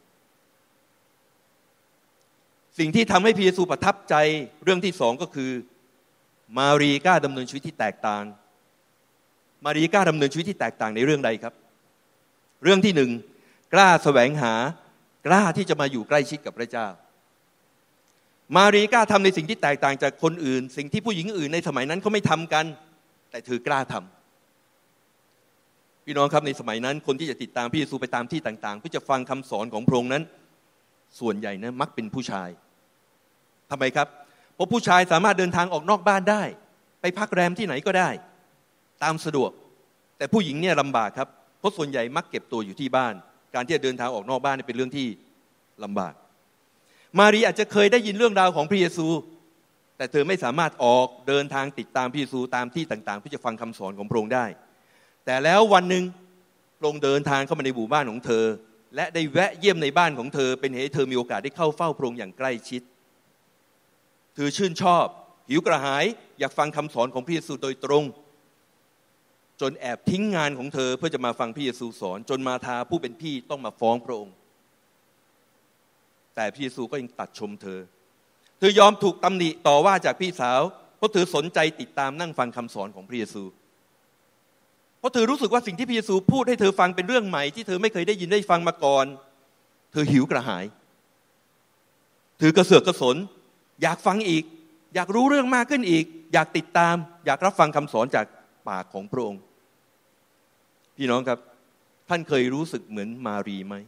Speaker 1: สิ่งที่ทำให้พระเยซูประทับใจเรื่องที่สองก็คือมารีกล้าดำเนินชีวิตที่แตกต่างมารีกล้าดำเนินชีวิตที่แตกต่างในเรื่องใดครับเรื่องที่หนึ่งกล้าแสวงหากล้าที่จะมาอยู่ใกล้ชิดกับพระเจ้ามารีกล้าทำในสิ่งที่แตกต่างจากคนอื่นสิ่งที่ผู้หญิงอื่นในสมัยนั้นเขาไม่ทำกันแต่เธอกล้าทำพี่น้องครับในสมัยนั้นคนที่จะติดตามพระเยซูไปตามที่ต่างๆเพื่อจะฟังคำสอนของพระองค์นั้นส่วนใหญ่นะมักเป็นผู้ชายทำไมครับเพราะผู้ชายสามารถเดินทางออกนอกบ้านได้ไปพักแรมที่ไหนก็ได้ตามสะดวกแต่ผู้หญิงเนี่ยลำบากครับเพราะส่วนใหญ่มักเก็บตัวอยู่ที่บ้านการที่จะเดินทางออกนอกบ้านเป็นเรื่องที่ลำบากมารีอาจจะเคยได้ยินเรื่องราวของพระเยซูแต่เธอไม่สามารถออกเดินทางติดตามพระเยซูตามที่ต่างๆเพื่อจะฟังคำสอนของพระองค์ได้แต่แล้ววันหนึ่งพระองค์เดินทางเข้ามาในหมู่บ้านของเธอและได้แวะเยี่ยมในบ้านของเธอเป็นเหตุให้เธอมีโอกาสได้เข้าเฝ้าพระองค์อย่างใกล้ชิดเธอชื่นชอบหิวกระหายอยากฟังคำสอนของพระเยซูโดยตรงจนแอบทิ้งงานของเธอเพื่อจะมาฟังพระเยซูสอนจนมาทาผู้เป็นพี่ต้องมาฟ้องพระองค์แต่พระเยซูก็ยังตัดชมเธอเธอยอมถูกตำหนิต่อว่าจากพี่สาวเพราะเธอสนใจติดตามนั่งฟังคำสอนของพระเยซูเพราะเธอรู้สึกว่าสิ่งที่พระเยซูพูดให้เธอฟังเป็นเรื่องใหม่ที่เธอไม่เคยได้ยินได้ฟังมาก่อนเธอหิวกระหายเธอกระเสือกกระสนอยากฟังอีกอยากรู้เรื่องมากขึ้นอีกอยากติดตามอยากรับฟังคำสอนจากปากของพระองค์พี่น้องครับท่านเคยรู้สึกเหมือนมารีไหม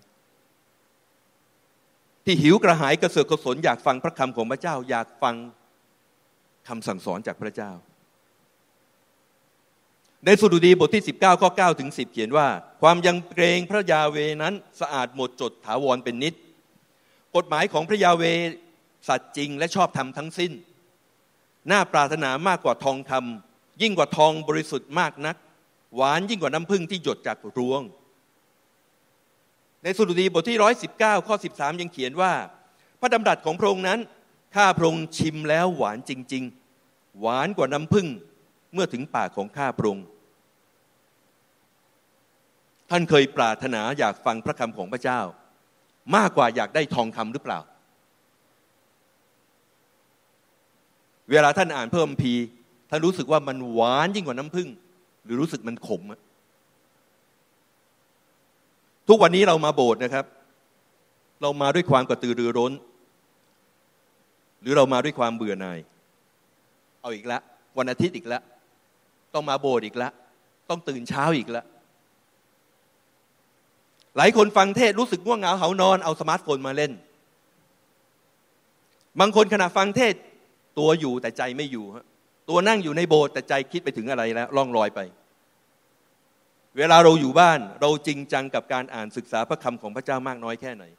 Speaker 1: ที่หิวกระหายกระเสือกกระสนอยากฟังพระคำของพระเจ้าอยากฟังคำสั่งสอนจากพระเจ้าในสดุดีบทที่สิบเก้าข้อเก้าถึงสิบเขียนว่าความยำเกรงพระยาเวนั้นสะอาดหมดจดถาวรเป็นนิจกฎหมายของพระยาเวสัตย์จริงและชอบธรรมทั้งสิ้นน่าปรารถนามากกว่าทองคำยิ่งกว่าทองบริสุทธิ์มากนักหวานยิ่งกว่าน้ำผึ้งที่หยดจากรวงในสดุดีบทที่หนึ่งร้อยสิบเก้าข้อสิบสามยังเขียนว่าพระดำรัสของพระองค์นั้นข้าพระองค์ชิมแล้วหวานจริงๆหวานกว่าน้ำผึ้งเมื่อถึงปากของข้าพระองค์ท่านเคยปรารถนาอยากฟังพระคำของพระเจ้ามากกว่าอยากได้ทองคำหรือเปล่าเวลาท่านอ่านพระคัมภีร์ท่านรู้สึกว่ามันหวานยิ่งกว่าน้ำผึ้งหรือรู้สึกมันขมทุกวันนี้เรามาโบสถ์นะครับเรามาด้วยความกระตือรือร้นหรือเรามาด้วยความเบื่อหน่ายเอาอีกแล้ววันอาทิตย์อีกแล้วต้องมาโบสถ์อีกแล้วต้องตื่นเช้าอีกแล้วหลายคนฟังเทศรู้สึกง่วงเหงาเหานอนเอาสมาร์ทโฟนมาเล่นบางคนขณะฟังเทศตัวอยู่แต่ใจไม่อยู่ตัวนั่งอยู่ในโบสถ์แต่ใจคิดไปถึงอะไรแล้วล่องลอยไปเวลาเราอยู่บ้านเราจริงจังกับการอ่านศึกษาพระคำของพระเจ้ามากน้อยแค่ไหน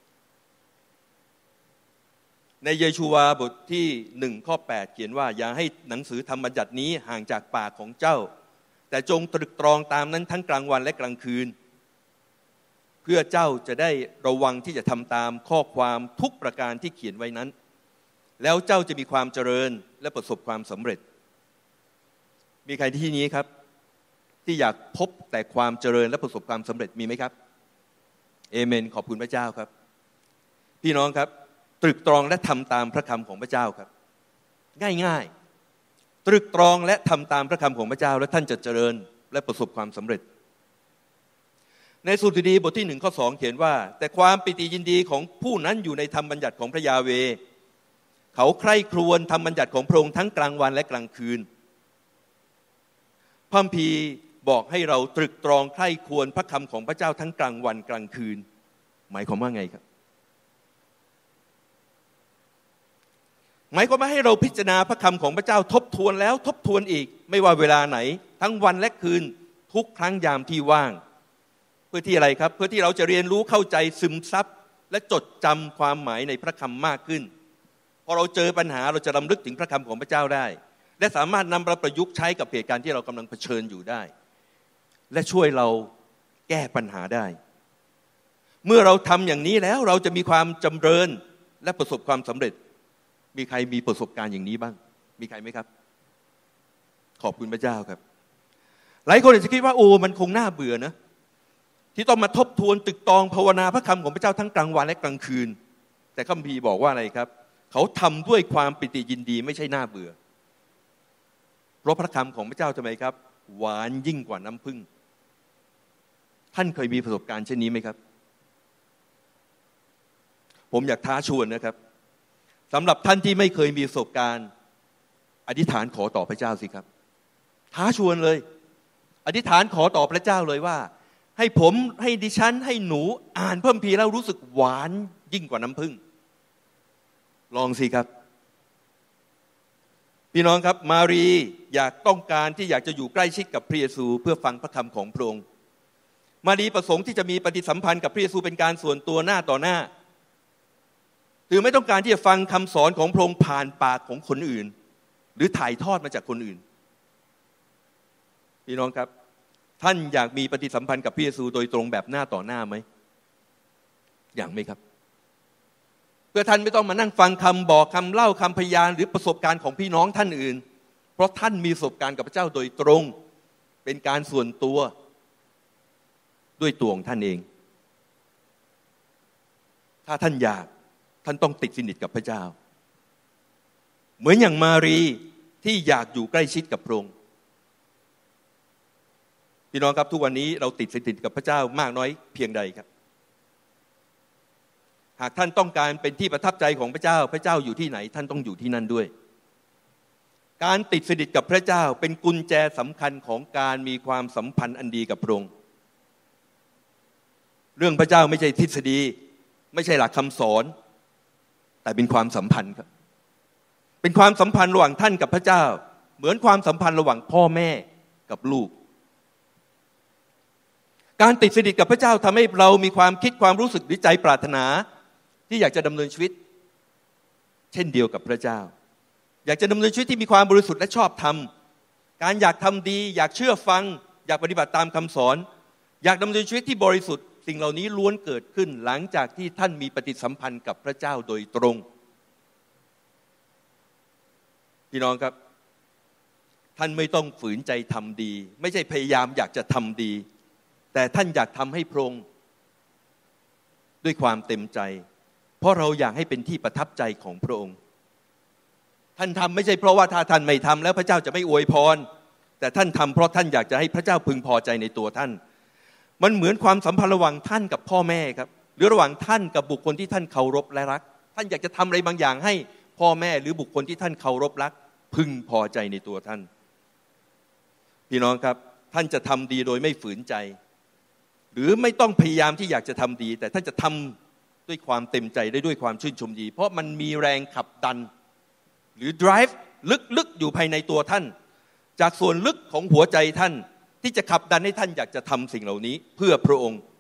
Speaker 1: ในเยชูวาบทที่หนึ่งข้อแปดเขียนว่าอย่าให้หนังสือธรรมบัญญัตินี้ห่างจากปากของเจ้าแต่จงตรึกตรองตามนั้นทั้งกลางวันและกลางคืนเพื่อเจ้าจะได้ระวังที่จะทำตามข้อความทุกประการที่เขียนไว้นั้นแล้วเจ้าจะมีความเจริญและประสบความสำเร็จมีใครที่นี้ครับทที่อยากพบแต่ความเจริญและประสบความสำเร็จมีไหมครับเอเมนขอบคุณพระเจ้าครับพี่น้องครับตรึกตรองและทำตามพระคำของพระเจ้าครับง่ายๆตรึกตรองและทำตามพระคำของพระเจ้าแล้วท่านจะเจริญและประสบความสำเร็จในสุดุดีบทที่หนึ่งข้อสองเขียนว่าแต่ความปิติยินดีของผู้นั้นอยู่ในธรรมบัญญัติของพระยาเวห์เขาใคร่ครวญธรรมบัญญัติของพระองค์ทั้งกลางวันและกลางคืนพระคัมภีร์บอกให้เราตรึกตรองใคร่ครวญพระคำของพระเจ้าทั้งกลางวันกลางคืนหมายความว่าไงครับหมายความว่าให้เราพิจารณาพระคำของพระเจ้าทบทวนแล้วทบทวนอีกไม่ว่าเวลาไหนทั้งวันและคืนทุกครั้งยามที่ว่างเพื่อที่อะไรครับเพื่อที่เราจะเรียนรู้เข้าใจซึมซับและจดจำความหมายในพระคำมากขึ้นพอเราเจอปัญหาเราจะรำลึกถึงพระคำของพระเจ้าได้และสามารถนำมาประยุกต์ใช้กับเหตุการณ์ที่เรากำลังเผชิญอยู่ได้และช่วยเราแก้ปัญหาได้เมื่อเราทำอย่างนี้แล้วเราจะมีความจำเริญและประสบความสำเร็จมีใครมีประสบการณ์อย่างนี้บ้างมีใครไหมครับขอบคุณพระเจ้าครับหลายคนอาจจะคิดว่าโอ้มันคงน่าเบื่อนะที่ต้องมาทบทวนตึกตองภาวนาพระคำของพระเจ้าทั้งกลางวันและกลางคืนแต่คัมภีร์บอกว่าอะไรครับเขาทำด้วยความปิติยินดีไม่ใช่น่าเบื่อเพราะพระคำของพระเจ้าทำไมครับหวานยิ่งกว่าน้ำผึ้งท่านเคยมีประสบการณ์เช่นนี้ไหมครับผมอยากท้าชวนนะครับสำหรับท่านที่ไม่เคยมีประสบการณ์อธิษฐานขอต่อพระเจ้าสิครับท้าชวนเลยอธิษฐานขอต่อพระเจ้าเลยว่าให้ผมให้ดิฉันให้หนูอ่านพระคัมภีร์แล้วรู้สึกหวานยิ่งกว่าน้ำผึ้งลองสิครับพี่น้องครับมารีอยากต้องการที่อยากจะอยู่ใกล้ชิดกับพระเยซูเพื่อฟังพระคำของพระองค์มารีประสงค์ที่จะมีปฏิสัมพันธ์กับพระเยซูเป็นการส่วนตัวหน้าต่อหน้าหรือไม่ต้องการที่จะฟังคำสอนของพระองค์ผ่านปากของคนอื่นหรือถ่ายทอดมาจากคนอื่นพี่น้องครับท่านอยากมีปฏิสัมพันธ์กับพระเยซูโดยตรงแบบหน้าต่อหน้าไหมอยากไหมครับเพื่อท่านไม่ต้องมานั่งฟังคำบอกคำเล่าคำพยานหรือประสบการณ์ของพี่น้องท่านอื่นเพราะท่านมีประสบการณ์กับพระเจ้าโดยตรงเป็นการส่วนตัวด้วยตัวของท่านเองถ้าท่านอยากท่านต้องติดสนิทกับพระเจ้าเหมือนอย่างมารีที่อยากอยู่ใกล้ชิดกับพระองค์พี่น้องครับทุกวันนี้เราติดสนิทกับพระเจ้ามากน้อยเพียงใดครับหากท่านต้องการเป็นที่ประทับใจของพระเจ้าพระเจ้าอยู่ที่ไหนท่านต้องอยู่ที่นั่นด้วยการติดสนิทกับพระเจ้าเป็นกุญแจสำคัญของการมีความสัมพันธ์อันดีกับพระองค์เรื่องพระเจ้าไม่ใช่ทฤษฎีไม่ใช่หลักคำสอนแต่เป็นความสัมพันธ์ครับเป็นความสัมพันธ์ระหว่างท่านกับพระเจ้าเหมือนความสัมพันธ์ระหว่างพ่อแม่กับลูกการติดสนิทกับพระเจ้าทำให้เรามีความคิดความรู้สึกหรือใจปรารถนาที่อยากจะดำเนินชีวิตเช่นเดียวกับพระเจ้าอยากจะดำเนินชีวิตที่มีความบริสุทธิ์และชอบธรรมการอยากทำดีอยากเชื่อฟังอยากปฏิบัติตามคำสอนอยากดำเนินชีวิตที่บริสุทธิ์สิ่งเหล่านี้ล้วนเกิดขึ้นหลังจากที่ท่านมีปฏิสัมพันธ์กับพระเจ้าโดยตรงพี่น้องครับท่านไม่ต้องฝืนใจทำดีไม่ใช่พยายามอยากจะทำดีแต่ท่านอยากทำให้พระองค์ด้วยความเต็มใจเพราะเราอยากให้เป็นที่ประทับใจของพระองค์ท่านทำไม่ใช่เพราะว่าถ้าท่านไม่ทำแล้วพระเจ้าจะไม่อวยพรแต่ท่านทำเพราะท่านอยากจะให้พระเจ้าพึงพอใจในตัวท่านมันเหมือนความสัมพันธ์ระหว่างท่านกับพ่อแม่ครับหรือระหว่างท่านกับบุคคลที่ท่านเคารพและรักท่านอยากจะทำอะไรบางอย่างให้พ่อแม่หรือบุคคลที่ท่านเคารพรักพึงพอใจในตัวท่านพี่น้องครับท่านจะทำดีโดยไม่ฝืนใจหรือไม่ต้องพยายามที่อยากจะทำดีแต่ท่านจะทำด้วยความเต็มใจได้ด้วยความชื่นชมดีเพราะมันมีแรงขับดันหรือ drive ลึกๆอยู่ภายในตัวท่านจากส่วนลึกของหัวใจท่านที่จะขับดันให้ท่านอยากจะทำสิ่งเหล่านี้เพื่อพระองค์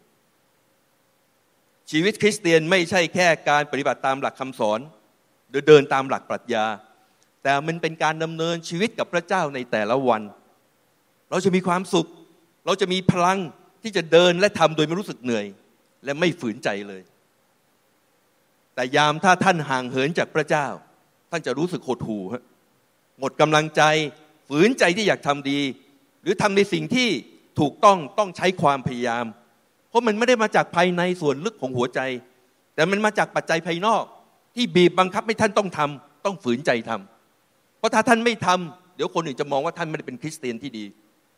Speaker 1: ชีวิตคริสเตียนไม่ใช่แค่การปฏิบัติตามหลักคำสอนหรือเดินตามหลักปรัชญาแต่มันเป็นการดำเนินชีวิตกับพระเจ้าในแต่ละวันเราจะมีความสุขเราจะมีพลังที่จะเดินและทำโดยไม่รู้สึกเหนื่อยและไม่ฝืนใจเลยแต่ยามถ้าท่านห่างเหินจากพระเจ้าท่านจะรู้สึกหดหู่หมดกำลังใจฝืนใจที่อยากทำดีหรือทำในสิ่งที่ถูกต้องต้องใช้ความพยายามเพราะมันไม่ได้มาจากภายในส่วนลึกของหัวใจแต่มันมาจากปัจจัยภายนอกที่บีบบังคับให้ท่านต้องทำต้องฝืนใจทำเพราะถ้าท่านไม่ทำเดี๋ยวคนอื่นจะมองว่าท่านไม่ได้เป็นคริสเตียนที่ดี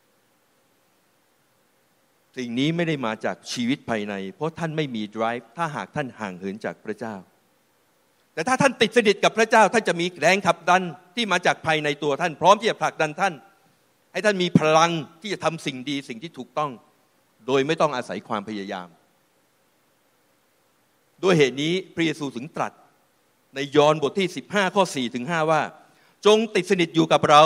Speaker 1: สิ่งนี้ไม่ได้มาจากชีวิตภายในเพราะท่านไม่มี drive ถ้าหากท่านห่างเหินจากพระเจ้าแต่ถ้าท่านติดสนิทกับพระเจ้าท่านจะมีแรงขับดันที่มาจากภายในตัวท่านพร้อมที่จะผลักดันท่านให้ท่านมีพลังที่จะทำสิ่งดีสิ่งที่ถูกต้องโดยไม่ต้องอาศัยความพยายามด้วยเหตุนี้พระเยซูถึงตรัสในยอห์นบทที่สิบห้าข้อสี่ถึงห้าว่าจงติดสนิทอยู่กับเรา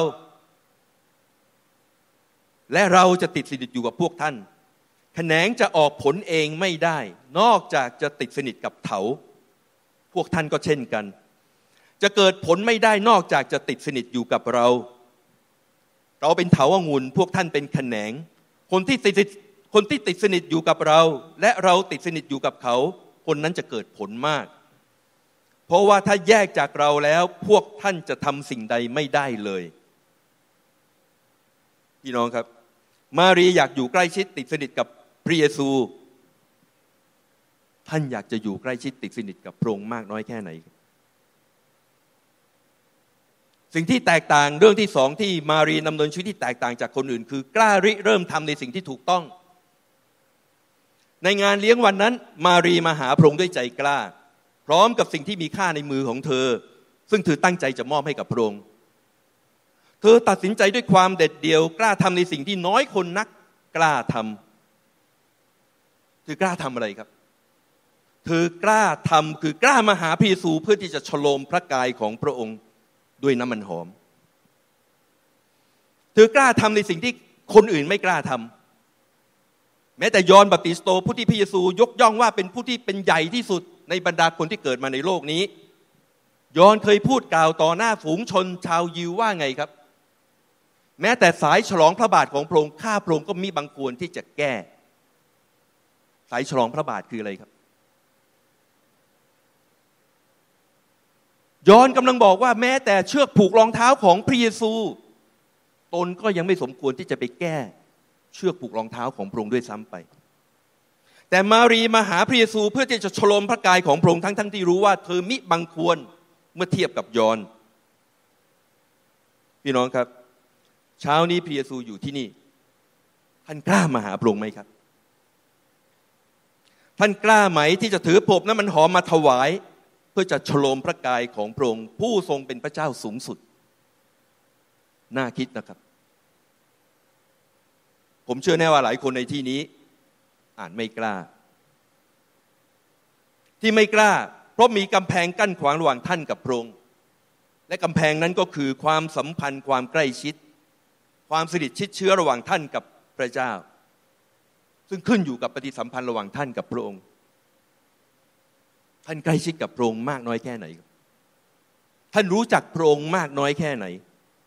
Speaker 1: และเราจะติดสนิทอยู่กับพวกท่านแขนงจะออกผลเองไม่ได้นอกจากจะติดสนิทกับเถาพวกท่านก็เช่นกันจะเกิดผลไม่ได้นอกจากจะติดสนิทอยู่กับเราเราเป็นเถาองุ่นพวกท่านเป็นแขนงคนที่ติดคนที่ติดสนิทอยู่กับเราและเราติดสนิทอยู่กับเขาคนนั้นจะเกิดผลมากเพราะว่าถ้าแยกจากเราแล้วพวกท่านจะทำสิ่งใดไม่ได้เลยพี่น้องครับมารีอยากอยู่ใกล้ชิดติดสนิทกับพระเยซูท่านอยากจะอยู่ใกล้ชิดติดสนิทกับพระองค์มากน้อยแค่ไหนสิ่งที่แตกต่างเรื่องที่สองที่มารีดำเนินชีวิตที่แตกต่างจากคนอื่นคือกล้าริเริ่มทำในสิ่งที่ถูกต้องในงานเลี้ยงวันนั้นมารีมาหาพระองค์ด้วยใจกล้าพร้อมกับสิ่งที่มีค่าในมือของเธอซึ่งเธอตั้งใจจะมอบให้กับพระองค์เธอตัดสินใจด้วยความเด็ดเดี่ยวกล้าทำในสิ่งที่น้อยคนนักกล้าทำเธอกล้าทำอะไรครับเธอกล้าทำคือกล้ามาหาพระเยซูเพื่อที่จะฉโลมพระกายของพระองค์ด้วยน้ำมันหอมเธอกล้าทำในสิ่งที่คนอื่นไม่กล้าทำแม้แต่ยอห์นบัพติสโตผู้ที่พระเยซูยกย่องว่าเป็นผู้ที่เป็นใหญ่ที่สุดในบรรดาคนที่เกิดมาในโลกนี้ยอห์นเคยพูดกล่าวต่อหน้าฝูงชนชาวยิวว่าไงครับแม้แต่สายฉลองพระบาทของพระองค์ข้าพระองค์ก็มีบางควรที่จะแก้สายฉลองพระบาทคืออะไรครับยอห์นกำลังบอกว่าแม้แต่เชือกผูกรองเท้าของพระเยซูตนก็ยังไม่สมควรที่จะไปแก้เชือกผูกรองเท้าของพระองค์ด้วยซ้ำไปแต่มารีมาหาพระเยซูเพื่อที่จะฉโลมพระกายของพระองค์ทั้งทั้งที่รู้ว่าเธอมิบังควรเมื่อเทียบกับยอห์นพี่น้องครับเช้านี้พระเยซูอยู่ที่นี่ท่านกล้ามาหาพระองค์ไหมครับท่านกล้าไหมที่จะถือผบน้ำมันหอมมาถวายเพื่อจะฉโลมพระกายของพระองค์ผู้ทรงเป็นพระเจ้าสูงสุดน่าคิดนะครับผมเชื่อแน่ว่าหลายคนในที่นี้อาจไม่กล้าที่ไม่กล้าเพราะมีกำแพงกั้นขวางระหว่างท่านกับพระองค์และกำแพงนั้นก็คือความสัมพันธ์ความใกล้ชิดความสนิทชิดเชื้อระหว่างท่านกับพระเจ้าซึ่งขึ้นอยู่กับปฏิสัมพันธ์ระหว่างท่านกับพระองค์ท่านใกล้ชิดกับพระองค์มากน้อยแค่ไหนท่านรู้จักพระองค์มากน้อยแค่ไหน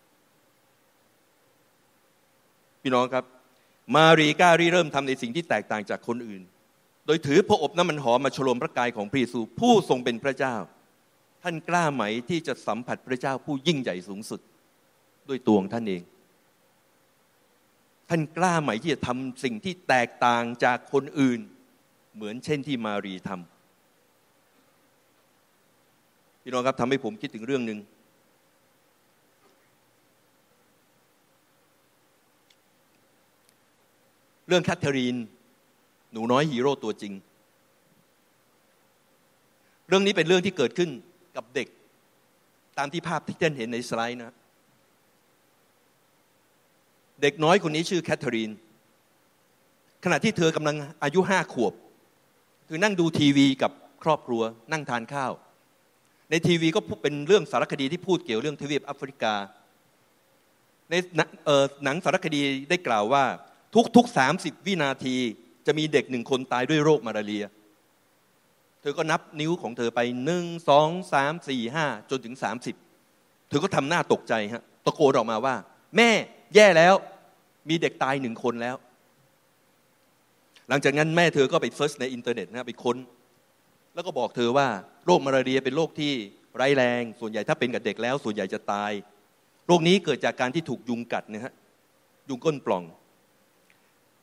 Speaker 1: พี่น้องครับมารีกล้าริเริ่มทำในสิ่งที่แตกต่างจากคนอื่นโดยถือพระอบน้ำมันหอมมาฉโลมพระกายของพระเยซูผู้ทรงเป็นพระเจ้าท่านกล้าไหมที่จะสัมผัสพระเจ้าผู้ยิ่งใหญ่สูงสุดด้วยตัวของท่านเองท่านกล้าไหมที่จะทำสิ่งที่แตกต่างจากคนอื่นเหมือนเช่นที่มารีทำพี่น้องครับทำให้ผมคิดถึงเรื่องนึงเรื่องแคทเธอรีนหนูน้อยฮีโร่ตัวจริงเรื่องนี้เป็นเรื่องที่เกิดขึ้นกับเด็กตามที่ภาพที่ท่านเห็นในสไลด์นะเด็กน้อยคนนี้ชื่อแคทเธอรีนขณะที่เธอกำลังอายุห้าขวบคือนั่งดูทีวีกับครอบครัวนั่งทานข้าวในทีวีก็เป็นเรื่องสารคดีที่พูดเกี่ยวเรื่องทวีปแอฟริกาในหนังสารคดีได้กล่าวว่าทุกๆสามสิบวินาทีจะมีเด็กหนึ่งคนตายด้วยโรคมาลาเรียเธอก็นับนิ้วของเธอไปหนึ่งสองสามสี่ห้าจนถึงสามสิบเธอก็ทำหน้าตกใจฮะตะโกนออกมาว่าแม่แย่แล้วมีเด็กตายหนึ่งคนแล้วหลังจากนั้นแม่เธอก็ไปเซิร์ชในอินเทอร์เน็ตนะไปค้นแล้วก็บอกเธอว่าโรคมาลาเรียเป็นโรคที่ร้ายแรงส่วนใหญ่ถ้าเป็นกับเด็กแล้วส่วนใหญ่จะตายโรคนี้เกิดจากการที่ถูกยุงกัดนะฮะยุงก้นปล่อง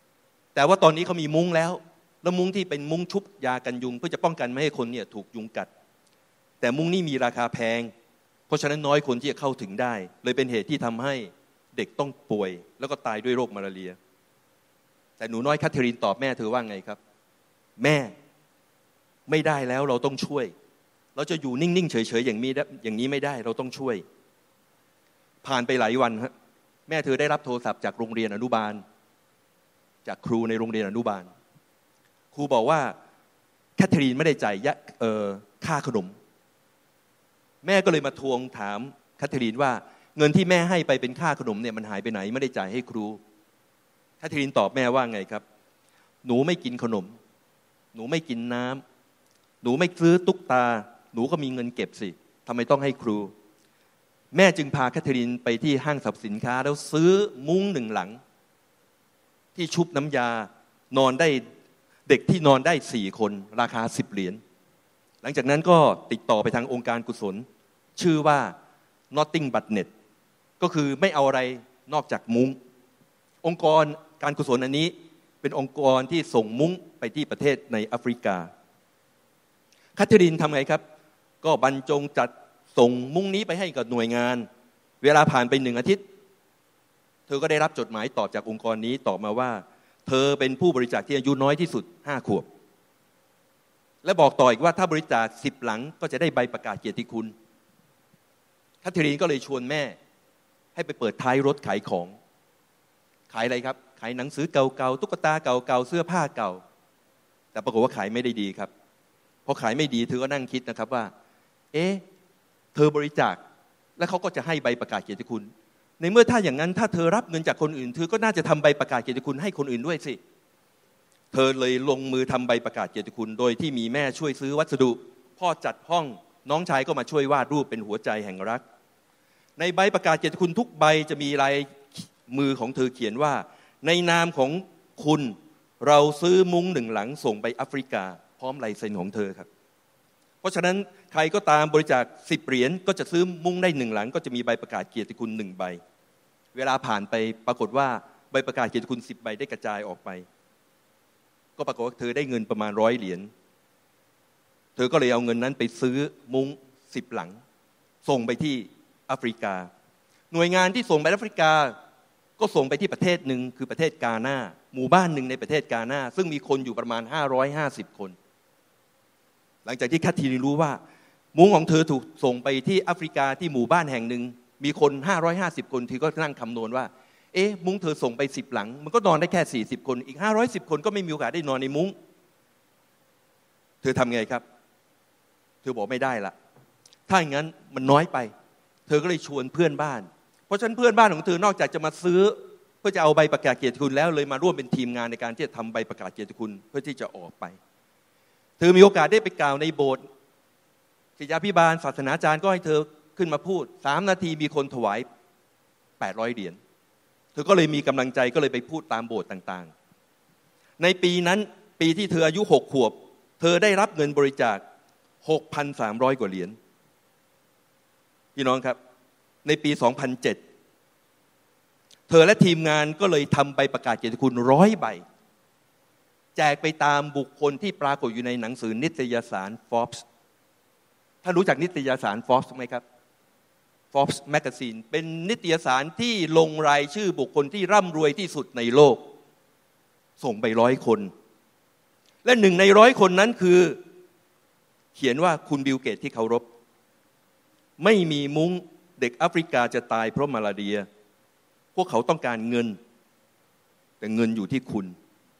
Speaker 1: แต่ว่าตอนนี้เขามีมุ้งแล้วแล้วมุ้งที่เป็นมุ้งชุบยากันยุงเพื่อจะป้องกันไม่ให้คนเนี่ยถูกยุงกัดแต่มุ้งนี่มีราคาแพงเพราะฉะนั้นน้อยคนที่จะเข้าถึงได้เลยเป็นเหตุที่ทำให้เด็กต้องป่วยแล้วก็ตายด้วยโรคมาลาเรียแต่หนูน้อยแคทเธอรีนตอบแม่เธอว่าไงครับแม่ไม่ได้แล้วเราต้องช่วยเราจะอยู่นิ่งๆเฉยๆอย่างนี้อย่างนี้ไม่ได้เราต้องช่วยผ่านไปหลายวันฮะแม่เธอได้รับโทรศัพท์จากโรงเรียนอนุบาลจากครูในโรงเรียนอนุบาลครูบอกว่าแคทเธอรีนไม่ได้จ่ายค่าขนมแม่ก็เลยมาทวงถามแคทเธอรีนว่าเงินที่แม่ให้ไปเป็นค่าขนมเนี่ยมันหายไปไหนไม่ได้จ่ายให้ครูแคทเธอรีนตอบแม่ว่าไงครับหนูไม่กินขนมหนูไม่กินน้ำหนูไม่ซื้อตุ๊กตาหนูก็มีเงินเก็บสิทำไมต้องให้ครูแม่จึงพาแคทเธอรีนไปที่ห้างสรรพสินค้าแล้วซื้อมุ้งหนึ่งหลังที่ชุบน้ำยานอนได้เด็กที่นอนได้สี่คนราคาสิบเหรียญหลังจากนั้นก็ติดต่อไปทางองค์การกุศลชื่อว่า Nothing But Net ก็คือไม่เอาอะไรนอกจากมุ้งองค์กรการกุศลอันนี้เป็นองค์กรที่ส่งมุ้งไปที่ประเทศในแอฟริกาแคทเธอรีนทำไงครับก็บรรจงจัดส่งมุ้งนี้ไปให้กับหน่วยงานเวลาผ่านไปหนึ่งอาทิตย์เธอก็ได้รับจดหมายตอบจากองค์กรนี้ตอบมาว่าเธอเป็นผู้บริจาคที่อายุน้อยที่สุดห้าขวบและบอกต่ออีกว่าถ้าบริจาคสิบหลังก็จะได้ใบประกาศเกียรติคุณแคทเธอรีนก็เลยชวนแม่ให้ไปเปิดท้ายรถขายของขายอะไรครับขายหนังสือเก่าๆตุ๊กตาเก่าๆเสื้อผ้าเก่าแต่ปรากฏว่าขายไม่ได้ดีครับพอขายไม่ดีเธอก็นั่งคิดนะครับว่าเอ๊ะเธอบริจาคแล้วเขาก็จะให้ใบประกาศเกียรติคุณในเมื่อถ้าอย่างนั้นถ้าเธอรับเงินจากคนอื่นเธอก็น่าจะทำใบประกาศเกียรติคุณให้คนอื่นด้วยสิเธอเลยลงมือทำใบประกาศเกียรติคุณโดยที่มีแม่ช่วยซื้อวัสดุพ่อจัดห้องน้องชายก็มาช่วยวาดรูปเป็นหัวใจแห่งรักในใบประกาศเกียรติคุณทุกใบจะมีลายมือของเธอเขียนว่าในนามของคุณเราซื้อมุ้งหนึ่งหลังส่งไปแอฟริกาพร้อมลายเซ็นของเธอครับเพราะฉะนั้นใครก็ตามบริจาคสิบเหรียญก็จะซื้อมุ้งได้หนึ่งหลังก็จะมีใบประกาศเกียรติคุณหนึ่งใบเวลาผ่านไปปรากฏว่าใบประกาศเกียรติคุณสิบใบได้กระจายออกไปก็ปรากฏว่าเธอได้เงินประมาณร้อยเหรียญเธอก็เลยเอาเงินนั้นไปซื้อมุ้งสิบหลังส่งไปที่แอฟริกาหน่วยงานที่ส่งไปแอฟริกาก็ส่งไปที่ประเทศหนึ่งคือประเทศกาหน้าหมู่บ้านหนึ่งในประเทศกาหน้าซึ่งมีคนอยู่ประมาณห้าร้อยห้าสิบคนหลังจากที่แคทเธอรีนรู้ว่ามุ้งของเธอถูกส่งไปที่แอฟริกาที่หมู่บ้านแห่งหนึ่งมีคนห้าร้อยห้าสิบคนเธอก็นั่งคำนวณว่าเอ๊ะมุ้งเธอส่งไปสิบหลังมันก็นอนได้แค่สี่สิบคนอีกห้าร้อยสิบคนก็ไม่มีโอกาสได้นอนในมุ้งเธอทำไงครับเธอบอกไม่ได้ละถ้าอย่างนั้นมันน้อยไปเธอก็เลยชวนเพื่อนบ้านเพราะฉะนั้นเพื่อนบ้านของเธอนอกจากจะมาซื้อเพื่อจะเอาใบประกาศเกียรติคุณแล้วเลยมาร่วมเป็นทีมงานในการที่จะทำใบประกาศเกียรติคุณเพื่อที่จะออกไปเธอมีโอกาสได้ไปกล่าวในโบสถ์ศิษยาภิบาลศาสนาจารย์ก็ให้เธอขึ้นมาพูดสามนาทีมีคนถวายแปดร้อยเหรียญเธอก็เลยมีกำลังใจก็เลยไปพูดตามโบสถ์ต่างๆในปีนั้นปีที่เธออายุหกขวบเธอได้รับเงินบริจาค หกพันสามร้อย กว่าเหรียญพี่น้องครับในปีสองพันเจ็ดเธอและทีมงานก็เลยทำใบประกาศเกียรติคุณร้อยใบแจกไปตามบุคคลที่ปรากฏอยู่ในหนังสือนิตยสาร Forbes ท่านรู้จักนิตยสาร Forbes ไหมครับ Forbes Magazine เป็นนิตยสารที่ลงรายชื่อบุคคลที่ร่ำรวยที่สุดในโลกส่งไปร้อยคนและหนึ่งในร้อยคนนั้นคือเขียนว่าคุณบิลเกตที่เคารพไม่มีมุ้งเด็กแอฟริกาจะตายเพราะมาลาเรียพวกเขาต้องการเงินแต่เงินอยู่ที่คุณ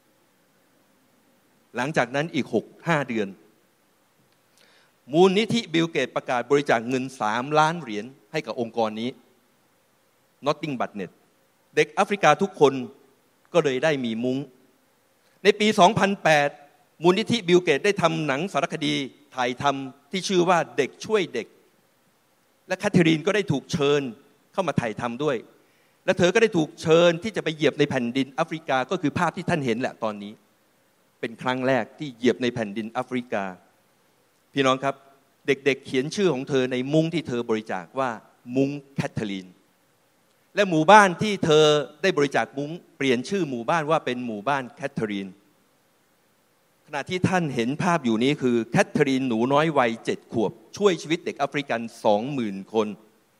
Speaker 1: หลังจากนั้นอีกหกห้าเดือนมูลนิธิบิลเกตประกาศบริจาคเงินสามล้านเหรียญให้กับองค์กรนี้ Nothing But Net เด็กแอฟริกาทุกคนก็เลยได้มีมุ้งในปีสองพันแปดมูลนิธิบิลเกตได้ทำหนังสารคดีถ่ายทำที่ชื่อว่าเด็กช่วยเด็กและแคทเธอรีนก็ได้ถูกเชิญเข้ามาถ่ายทำด้วยและเธอก็ได้ถูกเชิญที่จะไปเหยียบในแผ่นดินแอฟริกาก็คือภาพที่ท่านเห็นแหละตอนนี้เป็นครั้งแรกที่เหยียบในแผ่นดินแอฟริกาพี่น้องครับเด็กๆ เขียนชื่อของเธอในมุ้งที่เธอบริจาคว่ามุ้งแคทเธอรีนและหมู่บ้านที่เธอได้บริจาคมุ้งเปลี่ยนชื่อหมู่บ้านว่าเป็นหมู่บ้านแคทเธอรีนขณะที่ท่านเห็นภาพอยู่นี้คือแคทเธอรีนหนูน้อยวัยเจ็ดขวบช่วยชีวิตเด็กแอฟริกันสองหมื่นคน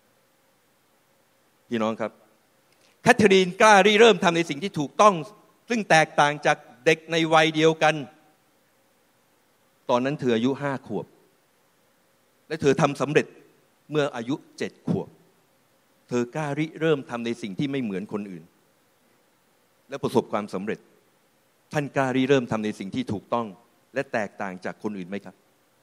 Speaker 1: พี่น้องครับแคทเธอรีนกล้าริเริ่มทำในสิ่งที่ถูกต้องซึ่งแตกต่างจากเด็กในวัยเดียวกันตอนนั้นเธออายุห้าขวบและเธอทำสำเร็จเมื่ออายุเจ็ดขวบเธอกล้าริเริ่มทำในสิ่งที่ไม่เหมือนคนอื่นและประสบความสำเร็จท่านกล้าริเริ่มทำในสิ่งที่ถูกต้องและแตกต่างจากคนอื่นไหมครับ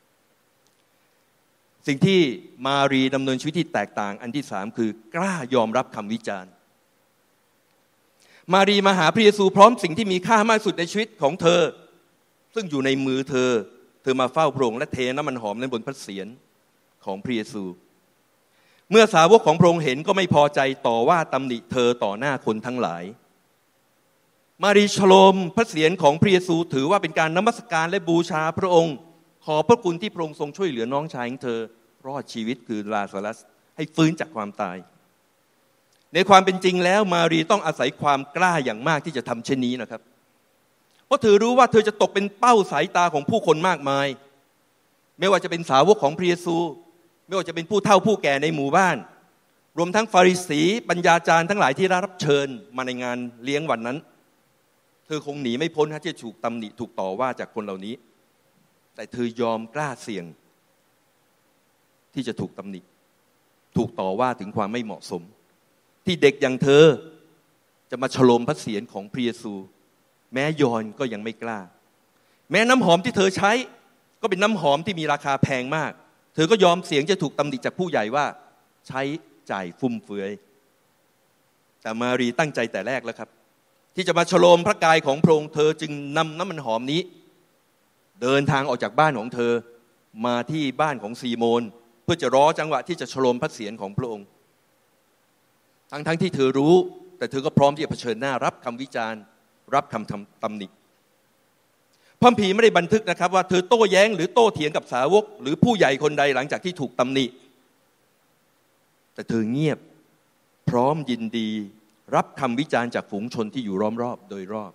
Speaker 1: สิ่งที่มารีดำเนินชีวิตที่แตกต่างอันที่สามคือกล้ายอมรับคำวิจารณ์มารีมาหาพระเยซูพร้อมสิ่งที่มีค่ามากสุดในชีวิตของเธอซึ่งอยู่ในมือเธอเธอมาเฝ้าพระองค์และเทน้ำมันหอมนั้นบนพระเศียรของพระเยซูเมื่อสาวกของพระองค์เห็นก็ไม่พอใจต่อว่าตำหนิเธอต่อหน้าคนทั้งหลายมารีฉลมพระเศียรของพระเยซูถือว่าเป็นการนมัสการและบูชาพระองค์ขอพระคุณที่พระองค์ทรงช่วยเหลือน้องชายของเธอรอดชีวิตคือลาซารัสให้ฟื้นจากความตายในความเป็นจริงแล้วมารีต้องอาศัยความกล้าอย่างมากที่จะทำเช่นนี้นะครับเพราะเธอรู้ว่าเธอจะตกเป็นเป้าสายตาของผู้คนมากมายไม่ว่าจะเป็นสาวกของพระเยซูไม่ว่าจะเป็นผู้เฒ่าผู้แก่ในหมู่บ้านรวมทั้งฟาริสีปัญญาจารย์ทั้งหลายที่รับเชิญมาในงานเลี้ยงวันนั้นเธอคงหนีไม่พ้นที่จะถูกตำหนิถูกต่อว่าจากคนเหล่านี้แต่เธอยอมกล้าเสี่ยงที่จะถูกตำหนิถูกต่อว่าถึงความไม่เหมาะสมที่เด็กอย่างเธอจะมาฉลมพระเศียรของพระเยซูแม้ยอนก็ยังไม่กล้าแม้น้ำหอมที่เธอใช้ก็เป็นน้ำหอมที่มีราคาแพงมากเธอก็ยอมเสี่ยงจะถูกตำหนิจากผู้ใหญ่ว่าใช้จ่ายฟุ่มเฟือยแต่มารีตั้งใจแต่แรกแล้วครับที่จะมาฉลมพระกายของพระองค์เธอจึงนำน้ำมันหอมนี้เดินทางออกจากบ้านของเธอมาที่บ้านของซีโมนเพื่อจะรอจังหวะที่จะฉลมพระเศียรของพระองค์ทั้งทั้งที่เธอรู้แต่เธอก็พร้อมที่จะเผชิญหน้ารับคำวิจารณ์รับคำตำหนิพระคัมภีร์ไม่ได้บันทึกนะครับว่าเธอโต้แย้งหรือโต้เถียงกับสาวกหรือผู้ใหญ่คนใดหลังจากที่ถูกตำหนิแต่เธอเงียบพร้อมยินดีรับคำวิจารณ์จากฝูงชนที่อยู่ล้อมรอบโดยรอบ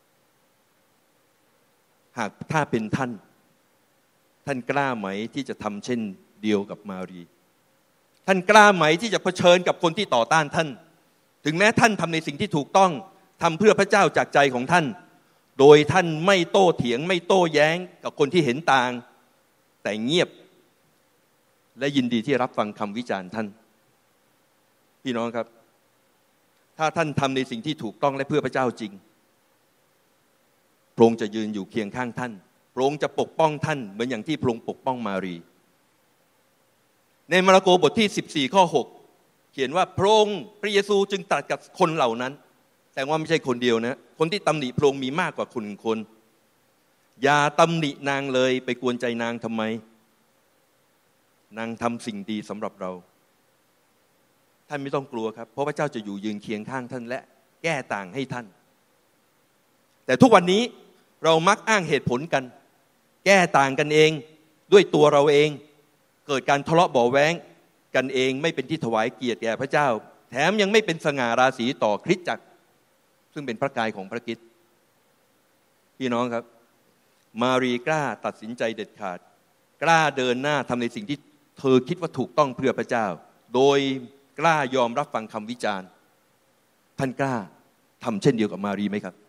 Speaker 1: หากถ้าเป็นท่านท่านกล้าไหมที่จะทำเช่นเดียวกับมารีท่านกล้าไหมที่จะเผชิญกับคนที่ต่อต้านท่านถึงแม้ท่านทำในสิ่งที่ถูกต้องทำเพื่อพระเจ้าจากใจของท่านโดยท่านไม่โต้เถียงไม่โต้แย้งกับคนที่เห็นต่างแต่เงียบและยินดีที่รับฟังคำวิจารณ์ท่านพี่น้องครับถ้าท่านทำในสิ่งที่ถูกต้องและเพื่อพระเจ้าจริงพระองค์จะยืนอยู่เคียงข้างท่านพระองค์จะปกป้องท่านเหมือนอย่างที่พระองค์ปกป้องมารีในมาระโกบทที่สิบสี่ข้อหกเขียนว่าพระองค์พระเยซูจึงตรัสกับคนเหล่านั้นแต่ว่าไม่ใช่คนเดียวนะคนที่ตำหนิพระองค์มีมากกว่าคนคนอย่าตำหนินางเลยไปกวนใจนางทำไมนางทำสิ่งดีสำหรับเราท่านไม่ต้องกลัวครับเพราะพระเจ้าจะอยู่ยืนเคียงข้างท่านและแก้ต่างให้ท่านแต่ทุกวันนี้เรามักอ้างเหตุผลกันแก้ต่างกันเองด้วยตัวเราเองเกิดการทะเลาะเบาะแว้งกันเองไม่เป็นที่ถวายเกียรติแก่พระเจ้าแถมยังไม่เป็นสง่าราศีต่อคริสตจักรซึ่งเป็นพระกายของพระคริสต์พี่น้องครับมารีกล้าตัดสินใจเด็ดขาดกล้าเดินหน้าทำในสิ่งที่เธอคิดว่าถูกต้องเพื่อพระเจ้าโดยกล้ายอมรับฟังคำวิจารณ์ท่านกล้าทำเช่นเดียวกับมารีไหมครับ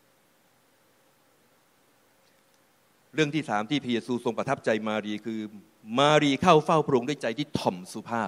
Speaker 1: เรื่องที่สามที่พระเยซูทรงประทับใจมารีคือมารีเข้าเฝ้าพระองค์ด้วยใจที่ถ่อมสุภาพ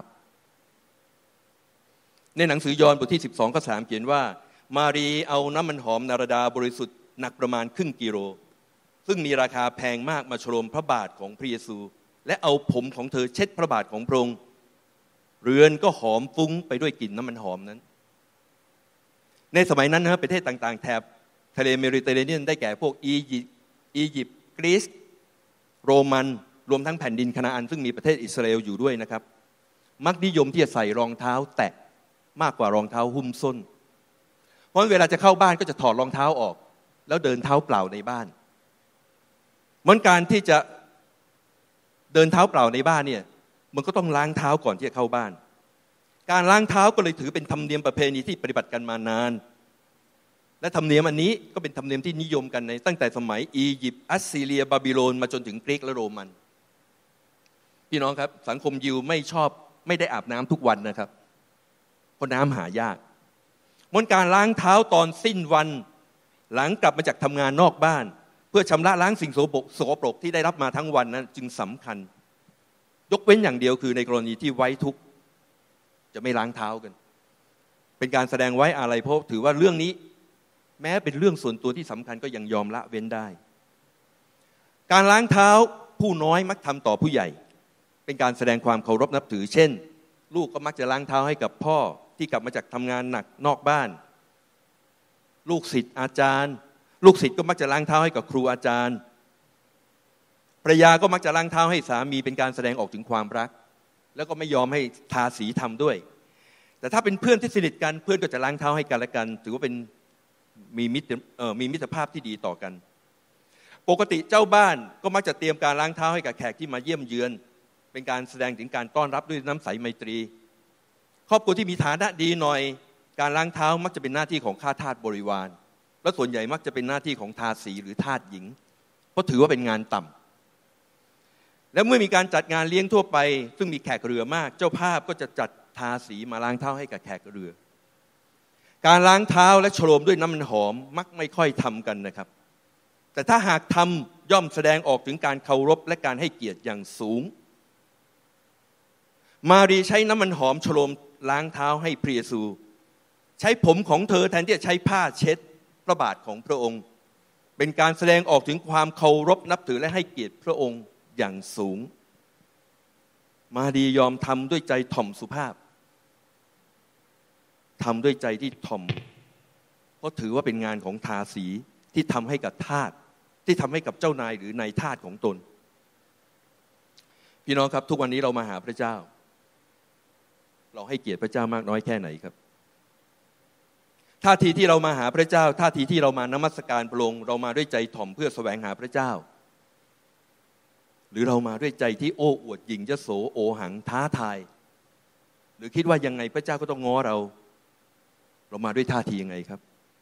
Speaker 1: ในหนังสือยอห์นบทที่สิบสองข้อสามเขียนว่ามารีเอาน้ำมันหอมนารดาบริสุทธิ์หนักประมาณครึ่งกิโลซึ่งมีราคาแพงมากมาฉลมพระบาทของพระเยซูและเอาผมของเธอเช็ดพระบาทของพระองค์เรือนก็หอมฟุ้งไปด้วยกลิ่นน้ำมันหอมนั้นในสมัยนั้นนะประเทศต่างๆแถบทะเลเมดิเตอร์เรเนียนได้แก่พวกอียิปต์อียิปต์กรีซโรมันรวมทั้งแผ่นดินคานาอันซึ่งมีประเทศอิสราเอลอยู่ด้วยนะครับมักนิยมที่จะใส่รองเท้าแตะมากกว่ารองเท้าหุ้มส้นเพราะเวลาจะเข้าบ้านก็จะถอดรองเท้าออกแล้วเดินเท้าเปล่าในบ้านเหมือนการที่จะเดินเท้าเปล่าในบ้านเนี่ยมันก็ต้องล้างเท้าก่อนที่จะเข้าบ้านการล้างเท้าก็เลยถือเป็นธรรมเนียมประเพณีที่ปฏิบัติกันมานานและธรรมเนียมอันนี้ก็เป็นธรรมเนียมที่นิยมกันในตั้งแต่สมัยอียิปต์อัสซีเรียบาบิโลนมาจนถึงกรีกและโรมันพี่น้องครับสังคมยิวไม่ชอบไม่ได้อาบน้ำทุกวันนะครับเพราะน้ำหายากมนการล้างเท้าตอนสิ้นวันหลังกลับมาจากทำงานนอกบ้านเพื่อชำระล้างสิ่งโสโครกโสโครกที่ได้รับมาทั้งวันนั้นจึงสำคัญยกเว้นอย่างเดียวคือในกรณีที่ไว้ทุกข์จะไม่ล้างเท้ากันเป็นการแสดงไว้อาลัยเพราะถือว่าเรื่องนี้แม้เป็นเรื่องส่วนตัวที่สำคัญก็ยังยอมละเว้นได้การล้างเท้าผู้น้อยมักทำต่อผู้ใหญ่เป็นการแสดงความเคารพนับถือเช่นลูกก็มักจะล้างเท้าให้กับพ่อที่กลับมาจากทำงานหนักนอกบ้านลูกศิษย์อาจารย์ลูกศิษย์ก็มักจะล้างเท้าให้กับครูอาจารย์ภรรยาก็มักจะล้างเท้าให้สามีเป็นการแสดงออกถึงความรักแล้วก็ไม่ยอมให้ทาสีทำด้วยแต่ถ้าเป็นเพื่อนที่สนิทกันเพื่อนก็จะล้างเท้าให้กันและกันถือว่าเป็นมีมิตรเอ่อมีมิตรภาพที่ดีต่อกันปกติเจ้าบ้านก็มักจะเตรียมการล้างเท้าให้กับแขกที่มาเยี่ยมเยือนเป็นการแสดงถึงการต้อนรับด้วยน้ำใสไมตรีครอบครัวที่มีฐานะดีหน่อยการล้างเท้ามักจะเป็นหน้าที่ของข้าทาสบริวารและส่วนใหญ่มักจะเป็นหน้าที่ของทาสีหรือทาสหญิงเพราะถือว่าเป็นงานต่ำและเมื่อมีการจัดงานเลี้ยงทั่วไปซึ่งมีแขกเรือมากเจ้าภาพก็จะจัดทาสีมาล้างเท้าให้กับแขกเรือการล้างเท้าและโฉลมด้วยน้ำมันหอมมักไม่ค่อยทำกันนะครับแต่ถ้าหากทำย่อมแสดงออกถึงการเคารพและการให้เกียรติอย่างสูงมารีใช้น้ำมันหอมโฉลมล้างเท้าให้พระเยซูใช้ผมของเธอแทนที่จะใช้ผ้าเช็ดพระบาทของพระองค์เป็นการแสดงออกถึงความเคารพนับถือและให้เกียรติพระองค์อย่างสูงมารียอมทำด้วยใจถ่อมสุภาพทำด้วยใจที่ถ่อมเพราะถือว่าเป็นงานของทาสีที่ทำให้กับทาสที่ทำให้กับเจ้านายหรือนายทาสของตนพี่น้องครับทุกวันนี้เรามาหาพระเจ้าเราให้เกียรติพระเจ้ามากน้อยแค่ไหนครับท่าทีที่เรามาหาพระเจ้าท่าทีที่เรามานมัสการพระองค์เรามาด้วยใจถ่อมเพื่อแสวงหาพระเจ้าหรือเรามาด้วยใจที่โอ้อวดหยิ่งยโสโอหังท้าทายหรือคิดว่ายังไงพระเจ้าก็ต้องง้อเราเรามาด้วยท่าทียังไงครับ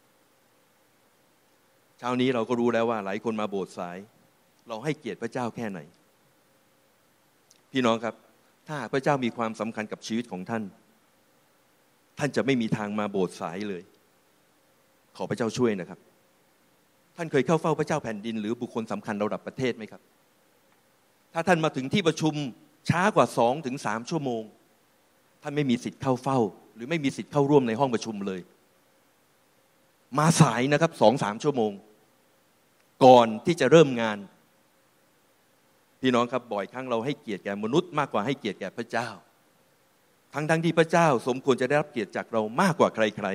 Speaker 1: เช้านี้เราก็รู้แล้วว่าหลายคนมาโบสถ์สายเราให้เกียรติพระเจ้าแค่ไหนพี่น้องครับถ้าพระเจ้ามีความสำคัญกับชีวิตของท่านท่านจะไม่มีทางมาโบสถ์สายเลยขอพระเจ้าช่วยนะครับท่านเคยเข้าเฝ้าพระเจ้าแผ่นดินหรือบุคคลสำคัญระดับประเทศไหมครับถ้าท่านมาถึงที่ประชุมช้ากว่าสองถึงสามชั่วโมงท่านไม่มีสิทธิ์เข้าเฝ้าหรือไม่มีสิทธิ์เข้าร่วมในห้องประชุมเลยมาสายนะครับสองสามชั่วโมงก่อนที่จะเริ่มงานพี่น้องครับบ่อยครั้งเราให้เกียรติแก่มนุษย์มากกว่าให้เกียรติแก่พระเจ้าทั้งทั้งที่พระเจ้าสมควรจะได้รับเกียรติจากเรามากกว่าใคร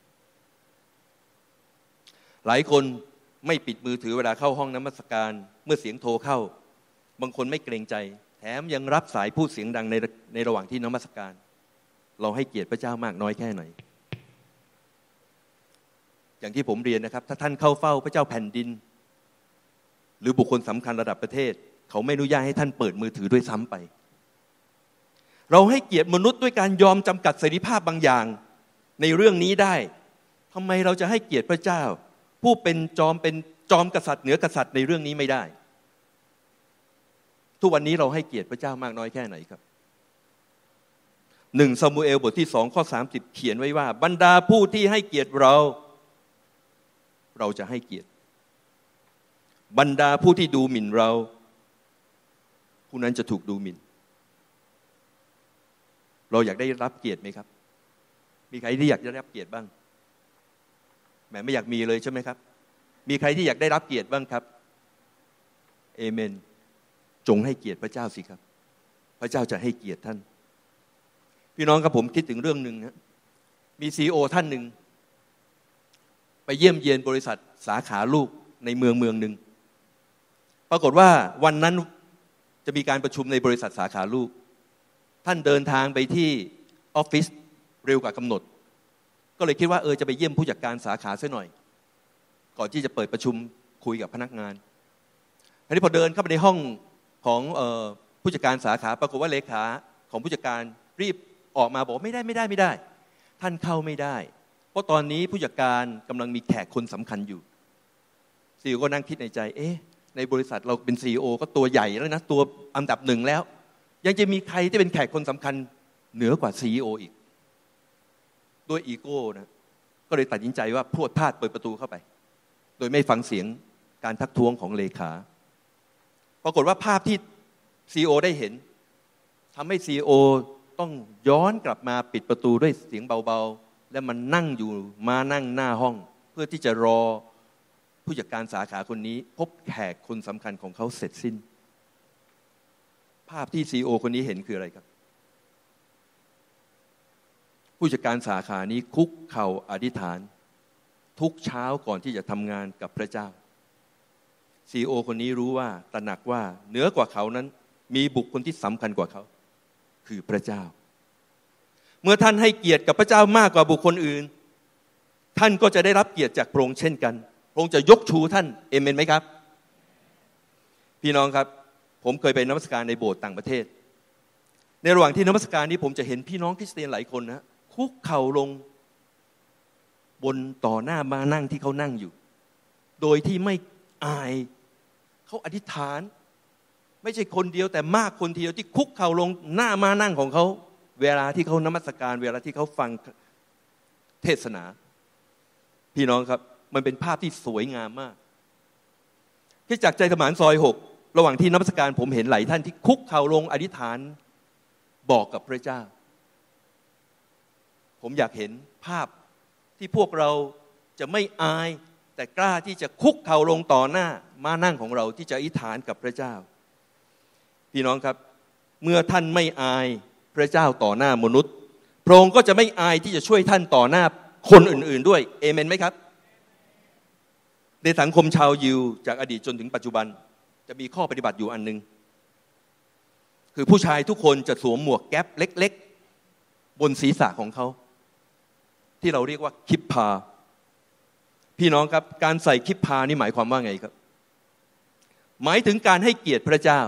Speaker 1: ๆหลายคนไม่ปิดมือถือเวลาเข้าห้องนมัสการเมื่อเสียงโทรเข้าบางคนไม่เกรงใจแถมยังรับสายพูดเสียงดังในในระหว่างที่นมัสการเราให้เกียรติพระเจ้ามากน้อยแค่ไหนอย่างที่ผมเรียนนะครับถ้าท่านเข้าเฝ้าพระเจ้าแผ่นดินหรือบุคคลสำคัญระดับประเทศเขาไม่อนุญาตให้ท่านเปิดมือถือด้วยซ้ำไปเราให้เกียรติมนุษย์ด้วยการยอมจำกัดเสรีภาพบางอย่างในเรื่องนี้ได้ทำไมเราจะให้เกียรติพระเจ้าผู้เป็นจอมเป็นจอมกษัตริย์เหนือกษัตริย์ในเรื่องนี้ไม่ได้ทุกวันนี้เราให้เกียรติพระเจ้ามากน้อยแค่ไหนครับหนึ่งซามูเอลบทที่สองข้อสามสิบเขียนไว้ว่าบรรดาผู้ที่ให้เกียรติเราเราจะให้เกียรติบรรดาผู้ที่ดูหมิ่นเราผู้นั้นจะถูกดูหมิ่นเราอยากได้รับเกียรติไหมครับมีใครที่อยากได้รับเกียรติบ้างแหมไม่อยากมีเลยใช่ไหมครับมีใครที่อยากได้รับเกียรติบ้างครับเอเมนจงให้เกียรติพระเจ้าสิครับพระเจ้าจะให้เกียรติท่านพี่น้องครับผมคิดถึงเรื่องหนึ่งนะมีซีอีโอท่านหนึ่งไปเยี่ยมเยียนบริษัทสาขาลูกในเมืองเมืองหนึ่งปรากฏว่าวันนั้นจะมีการประชุมในบริษัทสาขาลูกท่านเดินทางไปที่ออฟฟิศเร็วกว่ากำหนดก็เลยคิดว่าเออจะไปเยี่ยมผู้จัดการสาขาซะหน่อยก่อนที่จะเปิดประชุมคุยกับพนักงานทีนี้พอเดินเข้าไปในห้องของเอ่อผู้จัดการสาขาปรากฏว่าเลขาของผู้จัดการรีบออกมาบอกไม่ได้ไม่ได้ไม่ได้ท่านเข้าไม่ได้เพราะตอนนี้ผู้จัดการกำลังมีแขกคนสำคัญอยู่ซีอีโอก็นั่งคิดในใจเอ๊ะในบริษัทเราเป็นซีอีโอก็ตัวใหญ่แล้วนะตัวอันดับหนึ่งแล้วยังจะมีใครที่เป็นแขกคนสำคัญเหนือกว่าซีอีโออีกด้วยอีโก้นะก็เลยตัดสินใจว่าพรวดพลาดเปิดประตูเข้าไปโดยไม่ฟังเสียงการทักท้วงของเลขาปรากฏว่าภาพที่ซีอีโอได้เห็นทำให้ซีอีโอต้องย้อนกลับมาปิดประตูด้วยเสียงเบาๆและมันนั่งอยู่มานั่งหน้าห้องเพื่อที่จะรอผู้จัดการสาขาคนนี้พบแขกคนสำคัญของเขาเสร็จสิ้นภาพที่ซีอีโอคนนี้เห็นคืออะไรครับผู้จัดการสาขานี้คุกเข่าอธิษฐานทุกเช้าก่อนที่จะทำงานกับพระเจ้าซีอีโอคนนี้รู้ว่าตระหนักว่าเหนือกว่าเขานั้นมีบุคคลที่สำคัญกว่าเขาคือพระเจ้าเมื่อท่านให้เกียรติกับพระเจ้ามากกว่าบุคคลอื่นท่านก็จะได้รับเกียรติจากพระองค์เช่นกันพระองค์จะยกชูท่านเอเมนไหมครับพี่น้องครับผมเคยไปนมัสการในโบสถ์ต่างประเทศในระหว่างที่นมัสการนี้ผมจะเห็นพี่น้องคริสเตียนหลายคนนะคุกเข่าลงบนต่อหน้ามานั่งที่เขานั่งอยู่โดยที่ไม่อายเขาอธิษฐานไม่ใช่คนเดียวแต่มากคนเดียวที่คุกเข่าลงหน้ามานั่งของเขาเวลาที่เขานมัสการเวลาที่เขาฟังเทศนาพี่น้องครับมันเป็นภาพที่สวยงามมากที่จากใจสมานซอยหกระหว่างที่นมัสการผมเห็นหลายท่านที่คุกเข่าลงอธิษฐานบอกกับพระเจ้าผมอยากเห็นภาพที่พวกเราจะไม่อายแต่กล้าที่จะคุกเข่าลงต่อหน้ามานั่งของเราที่จะอธิษฐานกับพระเจ้าพี่น้องครับเมื่อท่านไม่อายพระเจ้าต่อหน้ามนุษย์พระองค์ก็จะไม่อายที่จะช่วยท่านต่อหน้าคนอื่นๆด้วยเอเมนไหมครับในสังคมชาวยิวจากอดีตจนถึงปัจจุบันจะมีข้อปฏิบัติอยู่อันนึงคือผู้ชายทุกคนจะสวมหมวกแก๊ปเล็กๆบนศีรษะของเขาที่เราเรียกว่าคิปพาพี่น้องครับการใส่คิปพานี่หมายความว่าไงครับหมายถึงการให้เกียรติพระเจ้า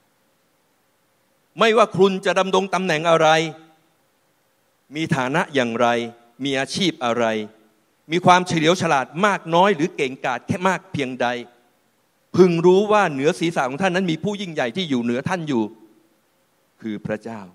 Speaker 1: ไม่ว่าคุณจะดำรงตำแหน่งอะไรมีฐานะอย่างไรมีอาชีพอะไรมีความเฉลียวฉลาดมากน้อยหรือเก่งกาจแค่มากเพียงใดพึงรู้ว่าเหนือศีรษะของท่านนั้นมีผู้ยิ่งใหญ่ที่อยู่เหนือท่านอยู่คือพระเจ้า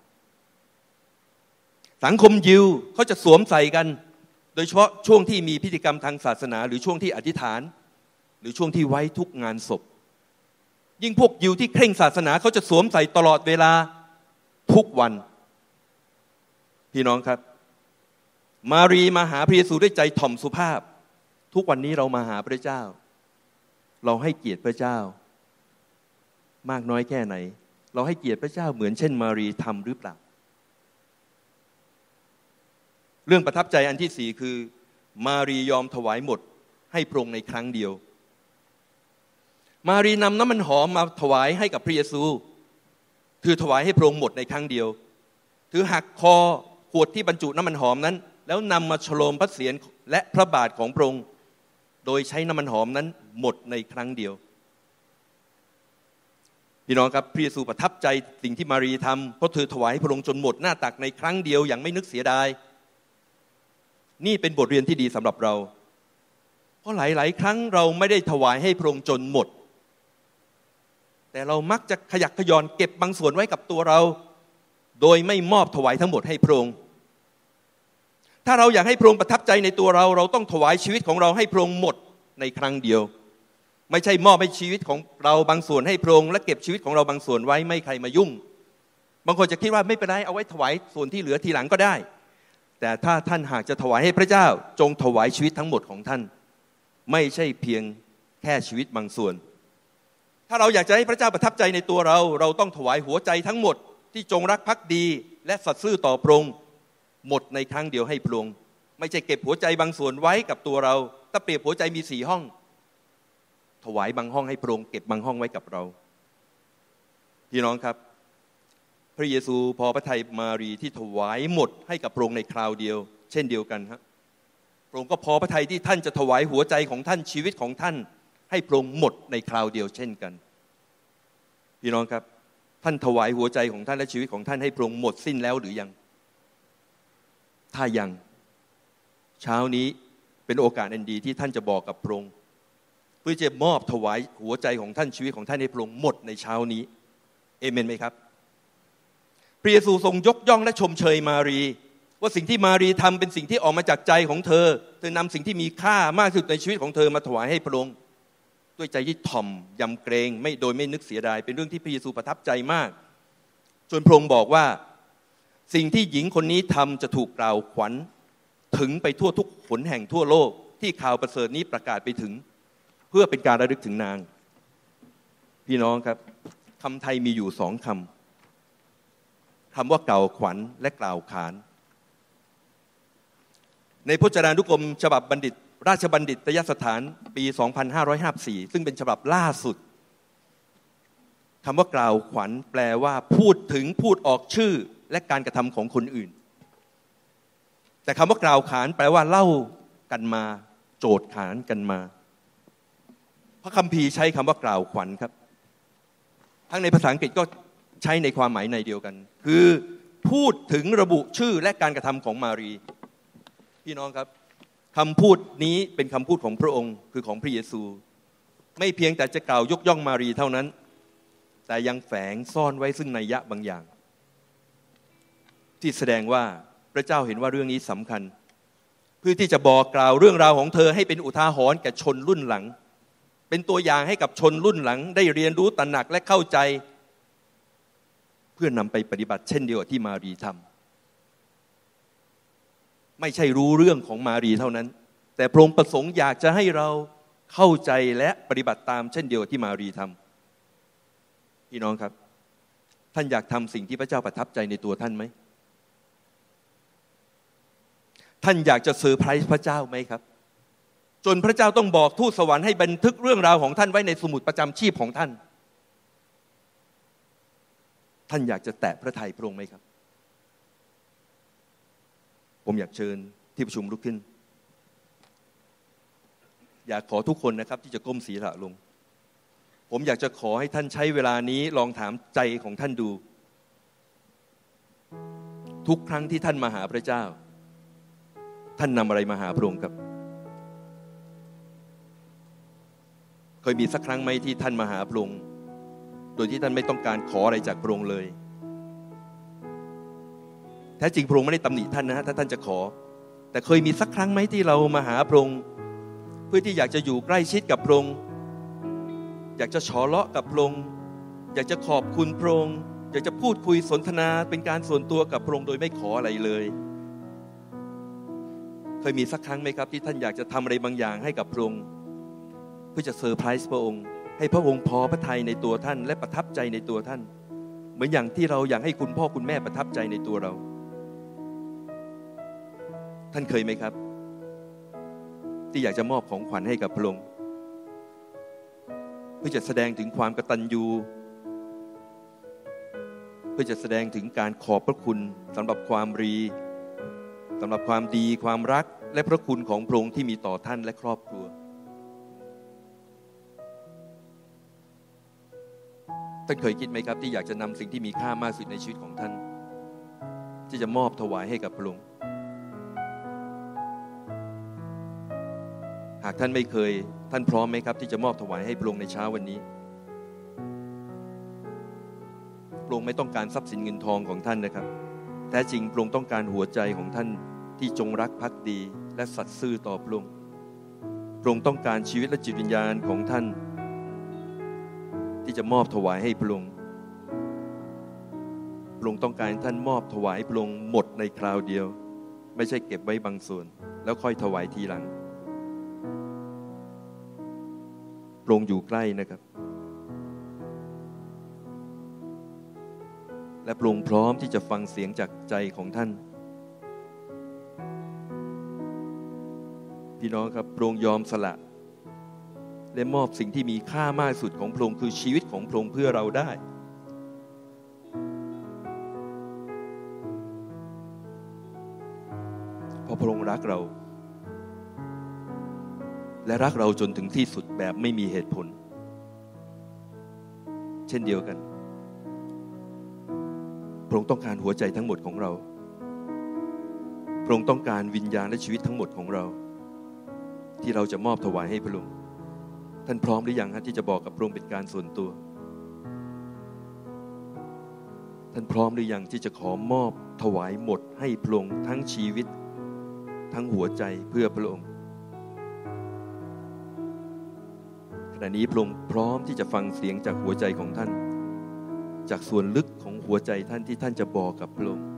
Speaker 1: สังคมยิวเขาจะสวมใส่กันโดยเฉพาะช่วงที่มีพิธีกรรมทางศาสนาหรือช่วงที่อธิษฐานหรือช่วงที่ไว้ทุกงานศพยิ่งพวกยิวที่เคร่งศาสนาเขาจะสวมใส่ตลอดเวลาทุกวันพี่น้องครับมารีมาหาพระเยซูด้วยใจถ่อมสุภาพทุกวันนี้เรามาหาพระเจ้าเราให้เกียรติพระเจ้ามากน้อยแค่ไหนเราให้เกียรติพระเจ้าเหมือนเช่นมารีทำหรือเปล่าเรื่องประทับใจอันที่สี่คือมารียอมถวายหมดให้พระองค์ในครั้งเดียวมารีนำน้ำมันหอมมาถวายให้กับพระเยซูคือถวายให้พระองค์หมดในครั้งเดียวถือหักคอขวดที่บรรจุน้ำมันหอมนั้นแล้วนำมาฉโลมพระเศียรและพระบาทของพระองค์โดยใช้น้ำมันหอมนั้นหมดในครั้งเดียวพี่น้องครับพระเยซูประทับใจสิ่งที่มารีทำเพราะเธอถวายให้พระองค์จนหมดหน้าตักในครั้งเดียวอย่างไม่นึกเสียดายนี่เป็นบทเรียนที่ดีสำหรับเราเพราะหลายๆครั้งเราไม่ได้ถวายให้พระองค์จนหมดแต่เรามักจะขยักขยอนเก็บบางส่วนไว้กับตัวเราโดยไม่มอบถวายทั้งหมดให้พระองค์ถ้าเราอยากให้พระองค์ประทับใจในตัวเราเราต้องถวายชีวิตของเราให้พระองค์หมดในครั้งเดียวไม่ใช่มอบให้ชีวิตของเราบางส่วนให้พระองค์และเก็บชีวิตของเราบางส่วนไว้ไม่ใครมายุ่งบางคนจะคิดว่าไม่เป็นไรเอาไว้ถวายส่วนที่เหลือทีหลังก็ได้แต่ถ้าท่านหากจะถวายให้พระเจ้าจงถวายชีวิตทั้งหมดของท่านไม่ใช่เพียงแค่ชีวิตบางส่วนถ้าเราอยากจะให้พระเจ้าประทับใจในตัวเราเราต้องถวายหัวใจทั้งหมดที่จงรักภักดีและสัตย์ซื่อต่อพระองค์หมดในครั้งเดียวให้พระองค์ไม่ใช่เก็บหัวใจบางส่วนไว้กับตัวเราถ้าเปรียบหัวใจมีสี่ห้องถวายบางห้องให้พระองค์เก็บบางห้องไว้กับเราพี่น้องครับพระเยซูพอพระทัยมารีที่ถวายหมดให้กับพระองค์ในคราวเดียวเช่นเดียวกันครับพระองค์ก็พอพระทัยที่ท่านจะถวายหัวใจของท่านชีวิตของท่านให้พระองค์หมดในคราวเดียวเช่นกันพี่น้องครับท่านถวายหัวใจของท่านและชีวิตของท่านให้พระองค์หมดสิ้นแล้วหรือยังถ้ายังเช้านี้เป็นโอกาสอันดีที่ท่านจะบอกกับพระองค์เพื่อจะมอบถวายหัวใจของท่านชีวิตของท่านให้พระองค์หมดในเช้านี้เอเมนไหมครับพระเยซูทรงยกย่องและชมเชยมารีว่าสิ่งที่มารีทำเป็นสิ่งที่ออกมาจากใจของเธอเธอนำสิ่งที่มีค่ามากที่สุดในชีวิตของเธอมาถวายให้พระองค์ด้วยใจที่ถ่อมยำเกรงไม่โดยไม่นึกเสียดายเป็นเรื่องที่พระเยซูประทับใจมากจนพระองค์บอกว่าสิ่งที่หญิงคนนี้ทำจะถูกกล่าวขวัญถึงไปทั่วทุกหนแห่งทั่วโลกที่ข่าวประเสริฐนี้ประกาศไปถึงเพื่อเป็นการระลึกถึงนางพี่น้องครับคำไทยมีอยู่สองคำคำว่ากล่าวขวัญและกล่าวขานในพจนานุกรมฉบับบัณฑิตราชบัณฑิตยสถานปีสองพันห้าร้อยห้าสิบสี่ซึ่งเป็นฉบับล่าสุดคำว่ากล่าวขวัญแปลว่าพูดถึงพูดออกชื่อและการกระทำของคนอื่นแต่คำว่ากล่าวขานแปลว่าเล่ากันมาโจทย์ขานกันมาพระคัมภีร์ใช้คำว่ากล่าวขวัญครับทั้งในภาษาอังกฤษก็ใช้ในความหมายในเดียวกันคือพูดถึงระบุชื่อและการกระทำของมารีพี่น้องครับคำพูดนี้เป็นคำพูดของพระองค์คือของพระเยซูไม่เพียงแต่จะกล่าวยกย่องมารีเท่านั้นแต่ยังแฝงซ่อนไว้ซึ่งนัยยะบางอย่างที่แสดงว่าพระเจ้าเห็นว่าเรื่องนี้สำคัญเพื่อที่จะบอกกล่าวเรื่องราวของเธอให้เป็นอุทาหรณ์แก่ชนรุ่นหลังเป็นตัวอย่างให้กับชนรุ่นหลังได้เรียนรู้ตระหนักและเข้าใจเพื่อนำไปปฏิบัติเช่นเดียวกับที่มารีทำไม่ใช่รู้เรื่องของมารีเท่านั้นแต่พระองค์ประสงค์อยากจะให้เราเข้าใจและปฏิบัติตามเช่นเดียวกับที่มารีทำพี่น้องครับท่านอยากทำสิ่งที่พระเจ้าประทับใจในตัวท่านไหมท่านอยากจะเซอร์ไพรส์พระเจ้าไหมครับจนพระเจ้าต้องบอกทูตสวรรค์ให้บันทึกเรื่องราวของท่านไว้ในสมุดประจำชีพของท่านท่านอยากจะแตะพระทัยพระองค์ไหมครับผมอยากเชิญที่ประชุมลุกขึ้นอยากขอทุกคนนะครับที่จะก้มศีรษะลงผมอยากจะขอให้ท่านใช้เวลานี้ลองถามใจของท่านดูทุกครั้งที่ท่านมาหาพระเจ้าท่านนำอะไรมาหาพระองค์ครับเคยมีสักครั้งไหมที่ท่านมาหาพระองค์โดยที่ท่านไม่ต้องการขออะไรจากพระองค์เลยแท้จริงพระองค์ไม่ได้ตำหนิท่านนะถ้าท่านจะขอแต่เคยมีสักครั้งไหมที่เรามาหาพระองค์เพื่อที่อยากจะอยู่ใกล้ชิดกับพระองค์อยากจะฉอเลาะกับพระองค์อยากจะขอบคุณพระองค์อยากจะพูดคุยสนทนาเป็นการส่วนตัวกับพระองค์โดยไม่ขออะไรเลยเคยมีสักครั้งไหมครับที่ท่านอยากจะทำอะไรบางอย่างให้กับพระองค์เพื่อจะเซอร์ไพรส์พระองค์ให้พระองค์พอพระทัยในตัวท่านและประทับใจในตัวท่านเหมือนอย่างที่เราอยากให้คุณพ่อคุณแม่ประทับใจในตัวเราท่านเคยไหมครับที่อยากจะมอบของขวัญให้กับพระองค์เพื่อจะแสดงถึงความกตัญญูเพื่อจะแสดงถึงการขอบพระคุณสำหรับความรีสำหรับความดีความรักและพระคุณของพระองค์ที่มีต่อท่านและครอบครัวท่านเคยคิดไหมครับที่อยากจะนำสิ่งที่มีค่ามากสุดในชีวิตของท่านที่จะมอบถวายให้กับพระองค์หากท่านไม่เคยท่านพร้อมไหมครับที่จะมอบถวายให้พระองค์ในเช้าวันนี้พระองค์ไม่ต้องการทรัพย์สินเงินทองของท่านนะครับแท้จริงพระองค์ต้องการหัวใจของท่านที่จงรักภักดีและสัตย์ซื่อต่อพระองค์พระองค์ต้องการชีวิตและจิตวิญญาณของท่านที่จะมอบถวายให้พระองค์พระองค์ต้องการท่านมอบถวายพระองค์หมดในคราวเดียวไม่ใช่เก็บไว้บางส่วนแล้วค่อยถวายทีหลังพระองค์อยู่ใกล้นะครับและพระองค์พร้อมที่จะฟังเสียงจากใจของท่านพี่น้องครับพระองค์ยอมสละและมอบสิ่งที่มีค่ามากสุดของพระองค์คือชีวิตของพระองค์เพื่อเราได้เพราะพระองค์รักเราและรักเราจนถึงที่สุดแบบไม่มีเหตุผลเช่นเดียวกันพระองค์ต้องการหัวใจทั้งหมดของเราพระองค์ต้องการวิญญาณและชีวิตทั้งหมดของเราที่เราจะมอบถวายให้พระองค์ท่านพร้อมหรือยังฮะที่จะบอกกับพระองค์เป็นการส่วนตัวท่านพร้อมหรือยังที่จะขอมอบถวายหมดให้พระองค์ทั้งชีวิตทั้งหัวใจเพื่อพระองค์ขณะนี้พระองค์พร้อมที่จะฟังเสียงจากหัวใจของท่านจากส่วนลึกของหัวใจท่านที่ท่านจะบอกกับพระองค์